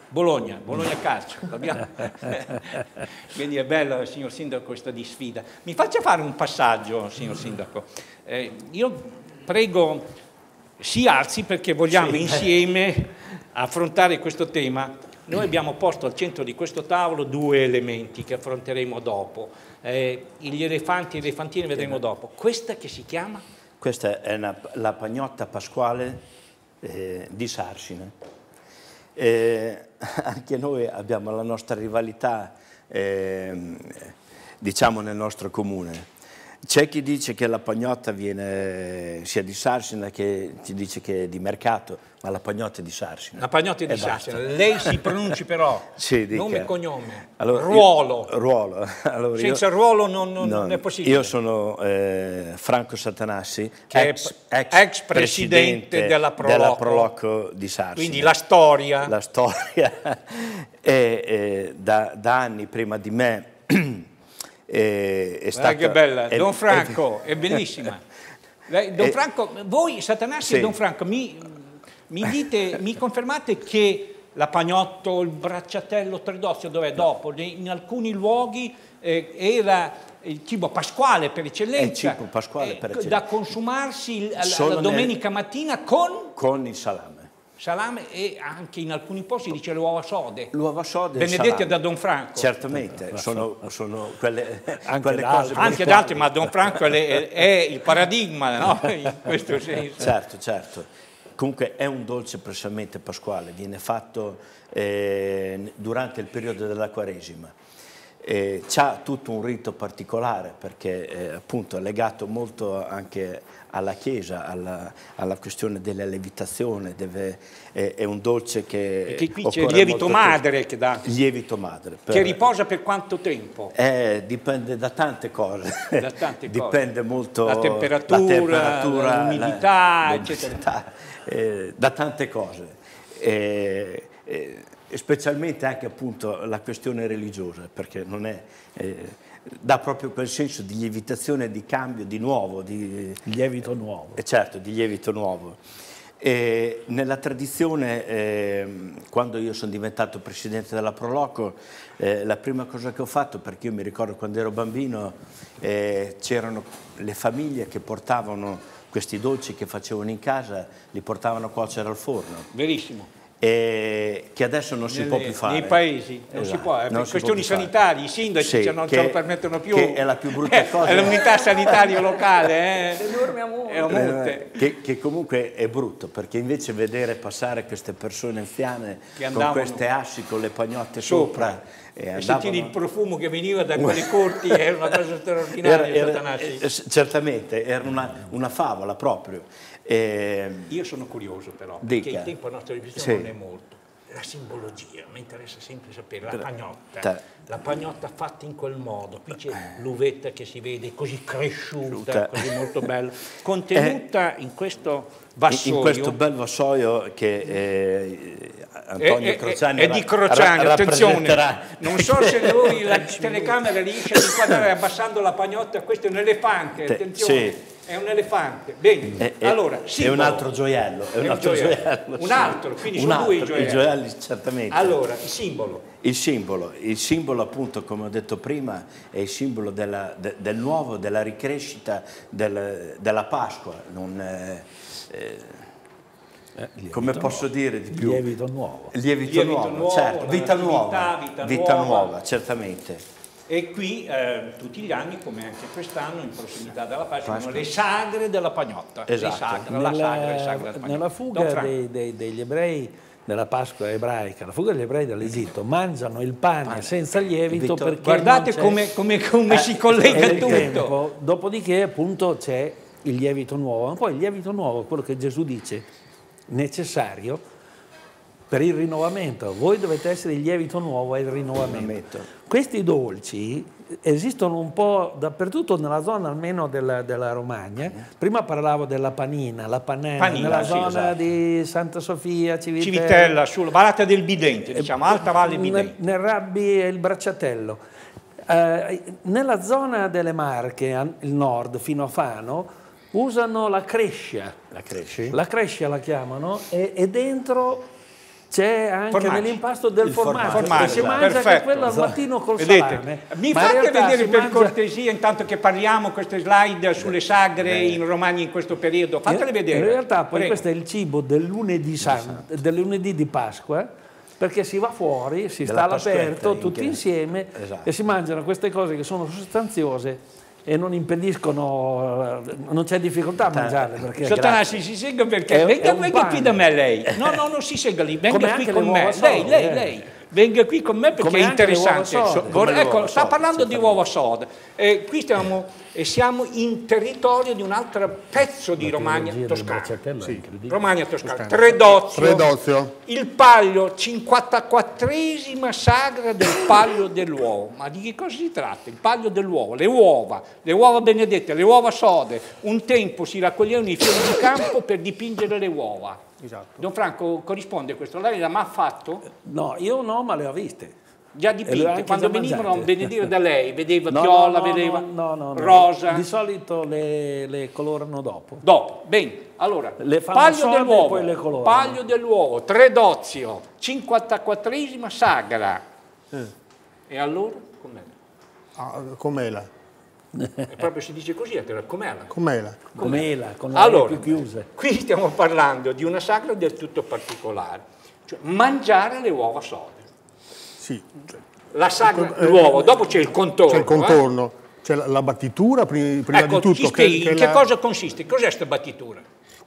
Bologna, Bologna Calcio. Quindi è bello, signor Sindaco, questa di sfida. Mi faccia fare un passaggio, signor Sindaco. Eh, io prego si alzi perché vogliamo sì. insieme affrontare questo tema. Noi abbiamo posto al centro di questo tavolo due elementi che affronteremo dopo. Eh, gli elefanti e le elefantine vedremo dopo. Questa che si chiama? Questa è una, la pagnotta pasquale eh, di Sarsine. Eh, anche noi abbiamo la nostra rivalità, eh, diciamo, nel nostro comune. C'è chi dice che la pagnotta viene sia di Sarsine, che chi dice che è di mercato, ma la pagnotta è di Sarsine. La pagnotta è di Sarsine. Lei si pronunci però sì, nome e cognome. Allora, ruolo. Io, ruolo. Allora, Senza io, ruolo non, non, no, non è possibile. Io sono eh, Franco Satanassi, che ex, è ex presidente della Proloco. della Proloco di Sarsine. Quindi la storia. La storia. e, e, da, da anni prima di me è, è stata... Ah, che bella, Don Franco, è, è bellissima. Don Franco, voi Satanassi sì. e Don Franco, mi, mi dite, mi confermate che la pagnotto, il bracciatello tredozio, dov'è dopo? In alcuni luoghi eh, era il cibo pasquale per eccellenza. È il cibo pasquale per eccellenza. Da consumarsi la, la domenica nel... mattina con? Con il salame. Salame e anche in alcuni posti dice le uova sode. L'uova sode benedette da Don Franco. Certamente, sono, sono quelle, anche quelle cose. Anche ad altri, ma Don Franco è, è il paradigma, no? In questo senso. Certo, certo. Comunque è un dolce precisamente pasquale, viene fatto eh, durante il periodo della Quaresima. Eh, c'ha tutto un rito particolare perché eh, appunto è legato molto anche alla Chiesa, alla, alla questione della lievitazione, deve, eh, è un dolce che... Perché qui c'è il lievito madre che dà... Lievito madre. Per, che riposa per quanto tempo? Eh, dipende da tante cose. Da tante cose. Dipende molto... La temperatura, l'umidità, eccetera. Eh, da tante cose. Eh, eh, specialmente anche appunto la questione religiosa, perché non è, eh, dà proprio quel senso di lievitazione, di cambio, di nuovo. Di lievito nuovo. Eh, certo, di lievito nuovo. E nella tradizione, eh, quando io sono diventato presidente della Proloco, eh, la prima cosa che ho fatto, perché io mi ricordo quando ero bambino, eh, c'erano le famiglie che portavano questi dolci che facevano in casa, li portavano a cuocere al forno. Verissimo. E che adesso non si Nelle, può più fare. Nei paesi non esatto, si può, eh, non per questioni sanitarie, i sindaci sì, cioè, non che, ce lo permettono più. Che è la più brutta cosa. È l'unità sanitaria locale. Eh. Enorme amore. È multe. Che, che comunque è brutto, perché invece vedere passare queste persone anziane con queste asci, con le pagnotte sopra, sopra e, e sentire il profumo che veniva da quelle corti era una cosa straordinaria. Era, era, eh, certamente, era una, una favola proprio. Eh, Io sono curioso però, dica. perché il tempo a nostra disposizione sì. non è molto. La simbologia, mi interessa sempre sapere, la pagnotta, Ta. la pagnotta fatta in quel modo, qui c'è l'uvetta che si vede così cresciuta, così molto bella, contenuta eh, in questo vassoio. In questo bel vassoio che eh, Antonio è, Crociani è, è di Crociani, ra attenzione, non so se lui la telecamera riesce ad inquadrare abbassando la pagnotta, questo è un elefante, attenzione. Sì. È un elefante. Bene, è, allora, è un altro gioiello. È un, è un altro gioiello. gioiello un altro, quindi un sono altro, due i gioielli. I gioielli, certamente. Allora, il simbolo. Il simbolo, il simbolo appunto, come ho detto prima, è il simbolo della, de, del nuovo, della ricrescita, del, della Pasqua. Non, eh, eh, eh, come posso nuovo. dire di più? Lievito nuovo. Lievito, Lievito nuovo, nuovo, certo. Vita nuova. Vita, vita nuova. nuova, certamente. E qui eh, tutti gli anni, come anche quest'anno, in prossimità della Pasqua, sono le sagre della pagnotta. Esatto. Le sagre, nella, la sagra, le sagre della pagnotta. Nella fuga dei, dei, degli ebrei della Pasqua ebraica, la fuga degli ebrei dall'Egitto, mangiano il pane, pane. senza lievito Vittor, perché guardate come, come, come eh, si collega tutto. Tempo, dopodiché appunto c'è il lievito nuovo, ma poi il lievito nuovo, quello che Gesù dice, necessario per il rinnovamento. Voi dovete essere il lievito nuovo e il rinnovamento. Questi dolci esistono un po' dappertutto nella zona almeno della, della Romagna. Prima parlavo della panina, la panena, panina, nella sì, zona esatto. di Santa Sofia, Civitella, Civitella sulla Vallata del Bidente, diciamo, Alta Valle Bidente. Nel Rabbi e il Bracciatello. Eh, nella zona delle Marche, il nord, fino a Fano, usano la crescia. La crescia? La crescia la chiamano e, e dentro c'è anche Formaggi. nell'impasto del Il formaggio, formaggio, e si mangia perfetto. anche quello al mattino col Vedete, salame. mi Ma in fate realtà vedere si per mangia- cortesia, intanto che parliamo, queste slide sulle sagre in Romagna in questo periodo, fatele vedere. In realtà poi Prego. questo è il cibo del lunedì, san- del lunedì di Pasqua, perché si va fuori, si Della sta Pasquetta, all'aperto in tutti che- insieme Esatto. e si mangiano queste cose che sono sostanziose e non impediscono, eh, non c'è difficoltà a mangiarle. Perché Sottanassi, si segga perché È- venga, è un venga qui pane. da me lei. No, no, non si segga lì, venga Come qui anche con le me. uova Lei, sode, lei, eh. lei. Venga qui con me perché Come è anche le uova interessante. sode. Vor- Come le ecco, uova sta sode, parlando di certamente. uova soda. E qui stiamo, e siamo in territorio di un altro pezzo di Romagna Toscana. Sì. Romagna Toscana. Tredozio. Tredozio. Il Palio, cinquantaquattresima sagra del Palio dell'uovo. Ma di che cosa si tratta? Il Palio dell'uovo, le uova, le uova benedette, le uova sode. Un tempo si raccoglievano i fiori di campo per dipingere le uova. Esatto. Don Franco, corrisponde questo? Lei l'ha mai fatto? No, io no, ma le ho viste. Già E le ho dipinte, anche quando già venivano a mangiate. benedire da lei, vedeva No, viola, no, no, vedeva no, no, no. rosa. Di solito le, le colorano dopo. Dopo, bene, allora, Le fanno Palio sode e dell'uovo, poi le colorano. Palio dell'uovo, Tredozio, cinquantaquattresima sagra. E allora, com'è? Ah, com'ela. E proprio si dice così, com'è? Com'ela. Com'ela, con le Allora, più chiuse. qui stiamo parlando di una sagra del tutto particolare, cioè mangiare le uova sode. Sì. Cioè, La sagra, eh, l'uovo, dopo c'è il contorno. C'è il contorno, c'è la, la battitura pri- prima Ecco, di tutto. ci spieghi in che la- cosa consiste? Cos'è questa battitura?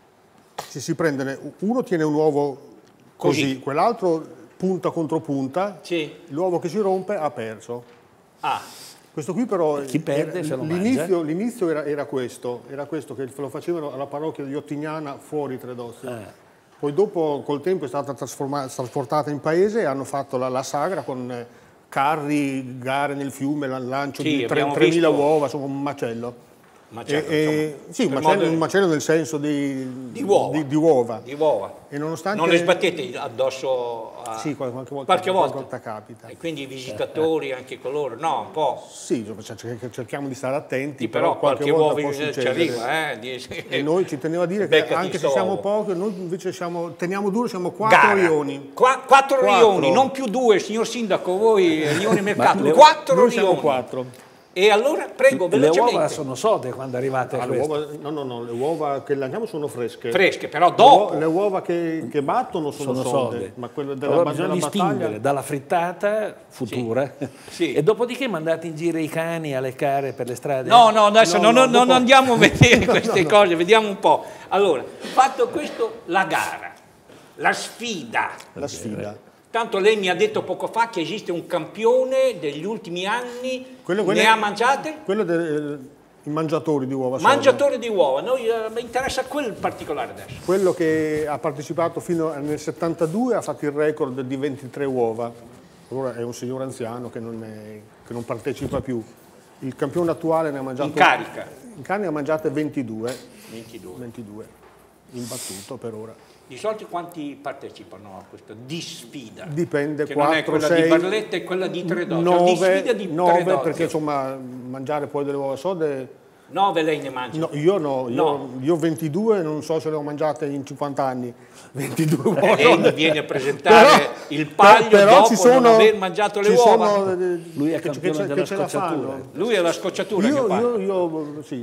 Si, si prende, uno tiene un uovo così, Così. quell'altro punta contro punta, Sì. l'uovo che si rompe ha perso. Ah, Questo qui però, Chi perde era- se lo l'inizio, mangia. l'inizio era, era questo, era questo che lo facevano alla parrocchia di Ottignana fuori Tredozio. Eh. Poi dopo col tempo è stata trasforma- trasportata in paese e hanno fatto la, la sagra con eh, carri, gare nel fiume, la- lancio Sì, di abbiamo tremila visto- uova, insomma un macello. macello, E- e- insomma, sì, un per macello, modo- un macello nel senso di, Di uova. Di, di uova. di uova. E nonostante... Non le sbattete addosso a... Sì, qual- qualche volta, Qualche volta. volta capita. E quindi i visitatori, anche coloro, no, un po'. Sì, insomma, cer- cerchiamo di stare attenti, Sì, però, però qualche, qualche volta uovo può ci succedere. arriva, eh, di- E noi ci tenevo a dire che Beccati anche se sto siamo uovo. pochi, noi invece siamo, teniamo duro, siamo quattro Gara. rioni. Qua- quattro Quattro. rioni, non più due, signor Sindaco, voi rioni mercato, le- quattro Noi siamo rioni. quattro. E allora, prego, Le velocemente. uova sono sode quando arrivate a Ah, le questo. uova, no, no, no, le uova che lanciamo sono fresche. Fresche, però Le dopo. uo- Le uova che, che battono sono, Sono sode, sode. ma quelle della, Allora ba- bisogna della distinguere battaglia... dalla frittata futura Sì. e dopodiché mandate in giro i cani a leccare per le strade. No, no, adesso No, non, no, non- non dopo- andiamo a vedere queste no. cose, vediamo un po'. Allora, fatto questo, la gara, la sfida. La sfida. Tanto lei mi ha detto poco fa che esiste un campione degli ultimi anni, Quello- quelle- ne ha mangiate? Quello dei mangiatori di uova sode. Mangiatore di uova, noi eh, mi interessa quel particolare adesso. Quello che ha partecipato fino nel settantadue ha fatto il record di ventitré uova. Ora è un signore anziano che non, è- che non partecipa più. Il campione attuale ne ha mangiato... In carica. In carica ne ha mangiate ventidue. ventidue. ventidue. Imbattuto per ora. Di solito quanti partecipano a questo di sfida? Dipende, Che non è quattro, quella sei, di Barletta e quella di Tredozio, nove, di sfida di nove, Tredozio. perché insomma mangiare poi delle uova sode... nove lei ne mangia? No, io no, io, No. io ventidue, non so se le ho mangiate in cinquanta anni. ventidue uova. Eh, lei mi viene a presentare Però- il paglio però dopo ci sono- non aver mangiato le ci uova? sono, eh, Lui è che- campione che ce- della che ce la scocciatura. fanno. Lui è la scocciatura che Io, fa. io, io, sì.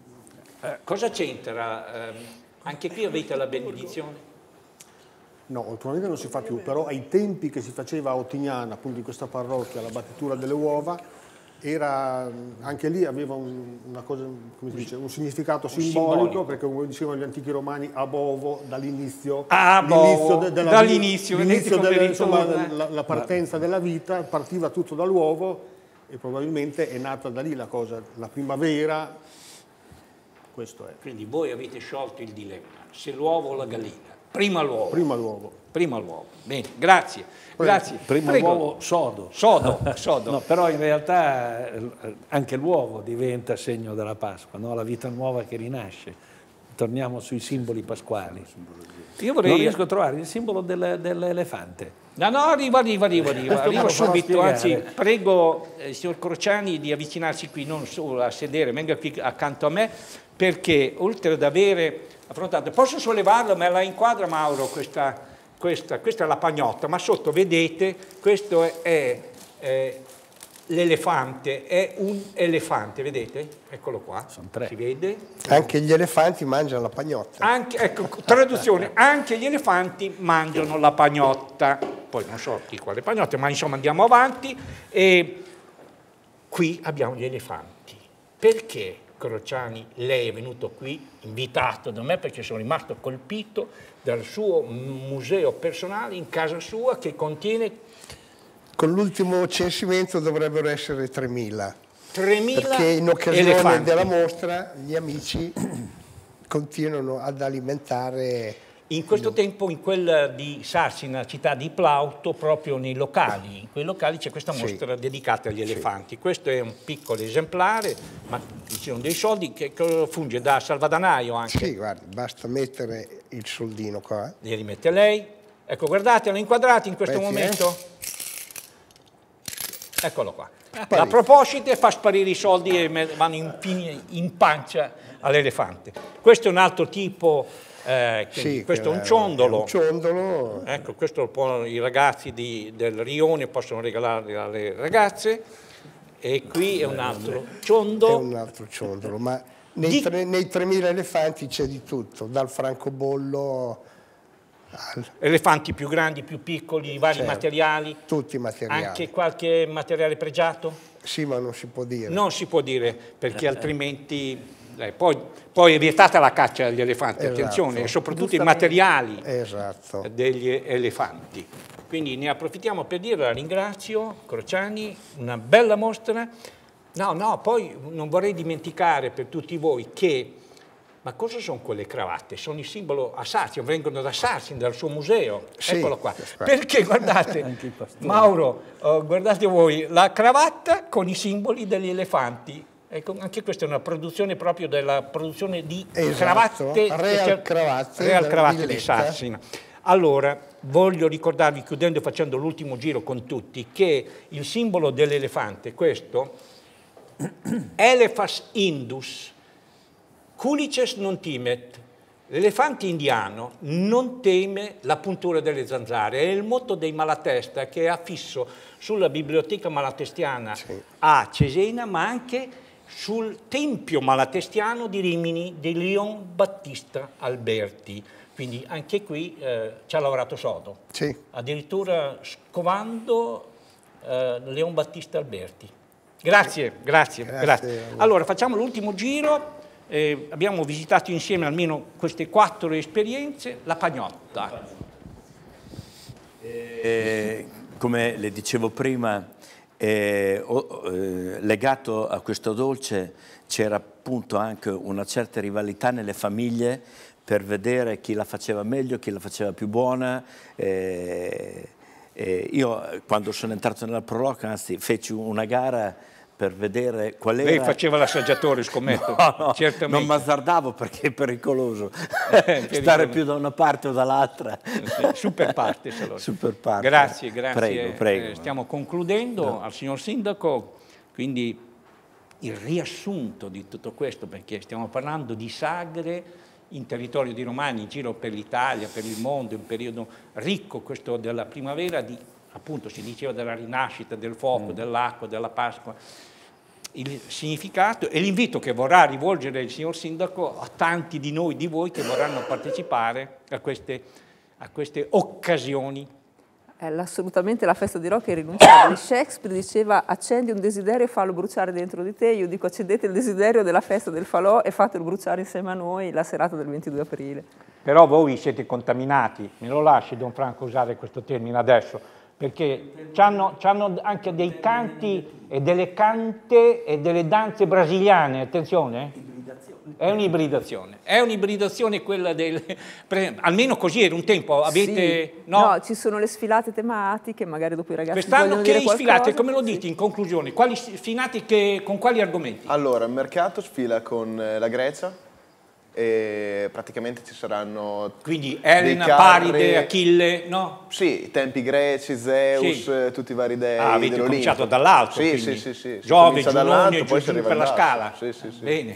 Eh, cosa c'entra? Eh, anche qui avete la benedizione? No, ultimamente non si fa più, però ai tempi che si faceva a Ottignana, appunto in questa parrocchia, la battitura delle uova, era, anche lì aveva un, una cosa, come si dice, un significato simbolico, simbolico. perché come dicevano gli antichi romani, a bovo, dall'inizio, A bovo, l'inizio de- della dall'inizio, vi- vedete l'inizio come delle- insomma, ritorna, eh? la, la partenza della vita partiva tutto dall'uovo e probabilmente è nata da lì la cosa, la primavera, questo è. Quindi voi avete sciolto il dilemma, se l'uovo o la gallina. Prima l'uovo. Prima l'uovo. Prima l'uovo. Bene, grazie. Grazie. Prima Prego. l'uovo sodo. Sodo, sodo. No, però in realtà eh, anche l'uovo diventa segno della Pasqua, no? La vita nuova che rinasce. Torniamo sui simboli pasquali. Io vorrei... Non riesco a trovare il simbolo del- dell'elefante. No, no, arrivo, arrivo, arrivo, arrivo, Questo me arrivo lo farò subito, anzi spiegare. prego eh, il signor Crociani di avvicinarsi qui, non solo a sedere, venga qui accanto a me, perché oltre ad avere affrontato, posso sollevarlo, me la inquadra Mauro questa, questa, questa è la pagnotta, ma sotto vedete, questo è, è, è l'elefante, è un elefante, vedete? Eccolo qua, sono tre. Si vede? Anche gli elefanti mangiano la pagnotta. Anche, ecco, traduzione, anche gli elefanti mangiano la pagnotta. Poi non so di quale pagnotta, ma insomma andiamo avanti. E qui abbiamo gli elefanti. Perché, Crociani, lei è venuto qui, invitato da me, perché sono rimasto colpito dal suo museo personale in casa sua che contiene... Con l'ultimo censimento dovrebbero essere tremila. tremila Perché in occasione elefanti. della mostra gli amici continuano ad alimentare... In questo tempo, in quel di Sarsina, città di Plauto, proprio nei locali, in quei locali c'è questa mostra sì. dedicata agli elefanti. Sì. Questo è un piccolo esemplare, ma ci sono dei soldi che funge da salvadanaio anche. Sì, guardi, basta mettere il soldino qua. Li rimette lei. Ecco, guardate, hanno inquadrati in questo Aspetti, momento. Eh? Eccolo qua. A proposito, fa sparire i soldi e vanno in, in pancia all'elefante. Questo è un altro tipo, eh, sì, questo è un ciondolo. È un ciondolo. Ecco, questo può, i ragazzi di, del rione possono regalare alle ragazze. E qui è un altro ciondolo. È un altro ciondolo, ma nei, di... tre, nei tremila elefanti c'è di tutto, dal francobollo... Elefanti più grandi, più piccoli, vari certo, materiali? Tutti i materiali. Anche qualche materiale pregiato? Sì, ma non si può dire. Non si può dire, perché altrimenti... Eh, poi, poi è vietata la caccia agli elefanti, esatto. attenzione, e soprattutto i materiali esatto. degli elefanti. Quindi ne approfittiamo per dire, la ringrazio, Crociani, una bella mostra. No, no, poi non vorrei dimenticare per tutti voi che... Ma cosa sono quelle cravatte? Sono il simbolo a Sarsina, vengono da Sarsina, dal suo museo. Sì, eccolo qua. Perché guardate, Mauro, oh, guardate voi, la cravatta con i simboli degli elefanti. Ecco, anche questa è una produzione proprio della produzione di esatto. cravatte. Real cravatte. Real cravatte di Sarsina. Allora, voglio ricordarvi, chiudendo e facendo l'ultimo giro con tutti, che il simbolo dell'elefante, questo, Elephas indus, Culices non timet, l'elefante indiano non teme la puntura delle zanzare, è il motto dei Malatesta che è affisso sulla biblioteca malatestiana sì. a Cesena, ma anche sul tempio malatestiano di Rimini di Leon Battista Alberti. Quindi anche qui eh, ci ha lavorato sodo, sì. addirittura scovando eh, Leon Battista Alberti. Grazie, grazie, grazie. grazie. Allora facciamo l'ultimo giro. Eh, abbiamo visitato insieme almeno queste quattro esperienze. La pagnotta. Eh, come le dicevo prima, eh, oh, eh, legato a questo dolce c'era appunto anche una certa rivalità nelle famiglie per vedere chi la faceva meglio, chi la faceva più buona. Eh, eh, io quando sono entrato nella Proloc, anzi, feci una gara per vedere qual era... Lei faceva l'assaggiatore, scommetto. No, no, certamente. Non mi azzardavo perché è pericoloso eh, stare più da una parte o dall'altra. Super partes, allora. Super partes. Grazie, grazie. Prego, prego. Eh, stiamo concludendo no. al signor Sindaco, quindi il riassunto di tutto questo, perché stiamo parlando di sagre in territorio di Romani, in giro per l'Italia, per il mondo, un periodo ricco, questo della primavera, di, appunto si diceva della rinascita, del fuoco, mm. dell'acqua, della Pasqua. Il significato e l'invito che vorrà rivolgere il signor Sindaco a tanti di noi, di voi, che vorranno partecipare a queste, a queste occasioni. È assolutamente la festa di rock è irrinunciabile. Shakespeare diceva accendi un desiderio e fallo bruciare dentro di te. Io dico accendete il desiderio della festa del falò e fatelo bruciare insieme a noi la serata del ventidue aprile. Però voi siete contaminati, me lo lasci Don Franco usare questo termine adesso, perché c'hanno anche dei canti e delle cante e delle danze brasiliane, attenzione. È un'ibridazione, è un'ibridazione quella del... almeno così era un tempo, avete... Sì. No? no, ci sono le sfilate tematiche, magari dopo i ragazzi quest'anno vogliono che dire qualcosa. Sfilate, come lo dite in conclusione? Quali sfilate, che, con quali argomenti? Allora, il mercato sfila con la Grecia, e praticamente ci saranno quindi Elena, Paride, Achille, no? Sì, i tempi greci, Zeus, sì. tutti i vari dei. Ah, avete cominciato dall'alto, sì, quindi. sì, sì, sì. Giove, Giunone, poi si arriva per la scala. Sì, sì, sì. Bene.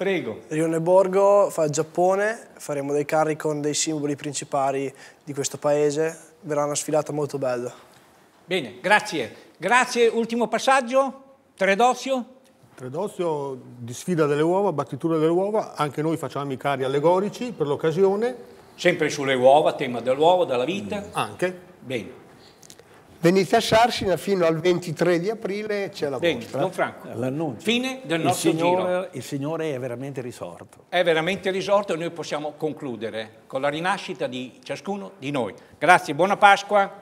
Prego. Rione Borgo fa il Giappone, faremo dei carri con dei simboli principali di questo paese, verrà una sfilata molto bella. Bene, grazie. Grazie, ultimo passaggio, Teredozio. Teredozio di sfida delle uova, battitura delle uova, anche noi facciamo i carri allegorici per l'occasione. Sempre sulle uova, tema dell'uovo, della vita. Anche. Bene. Venite a Sarsina fino al ventitré di aprile, c'è la Bene, vostra. Don Franco. L'annuncio. Fine del il nostro signore, giro. Il Signore è veramente risorto. È veramente risorto e noi possiamo concludere con la rinascita di ciascuno di noi. Grazie, buona Pasqua.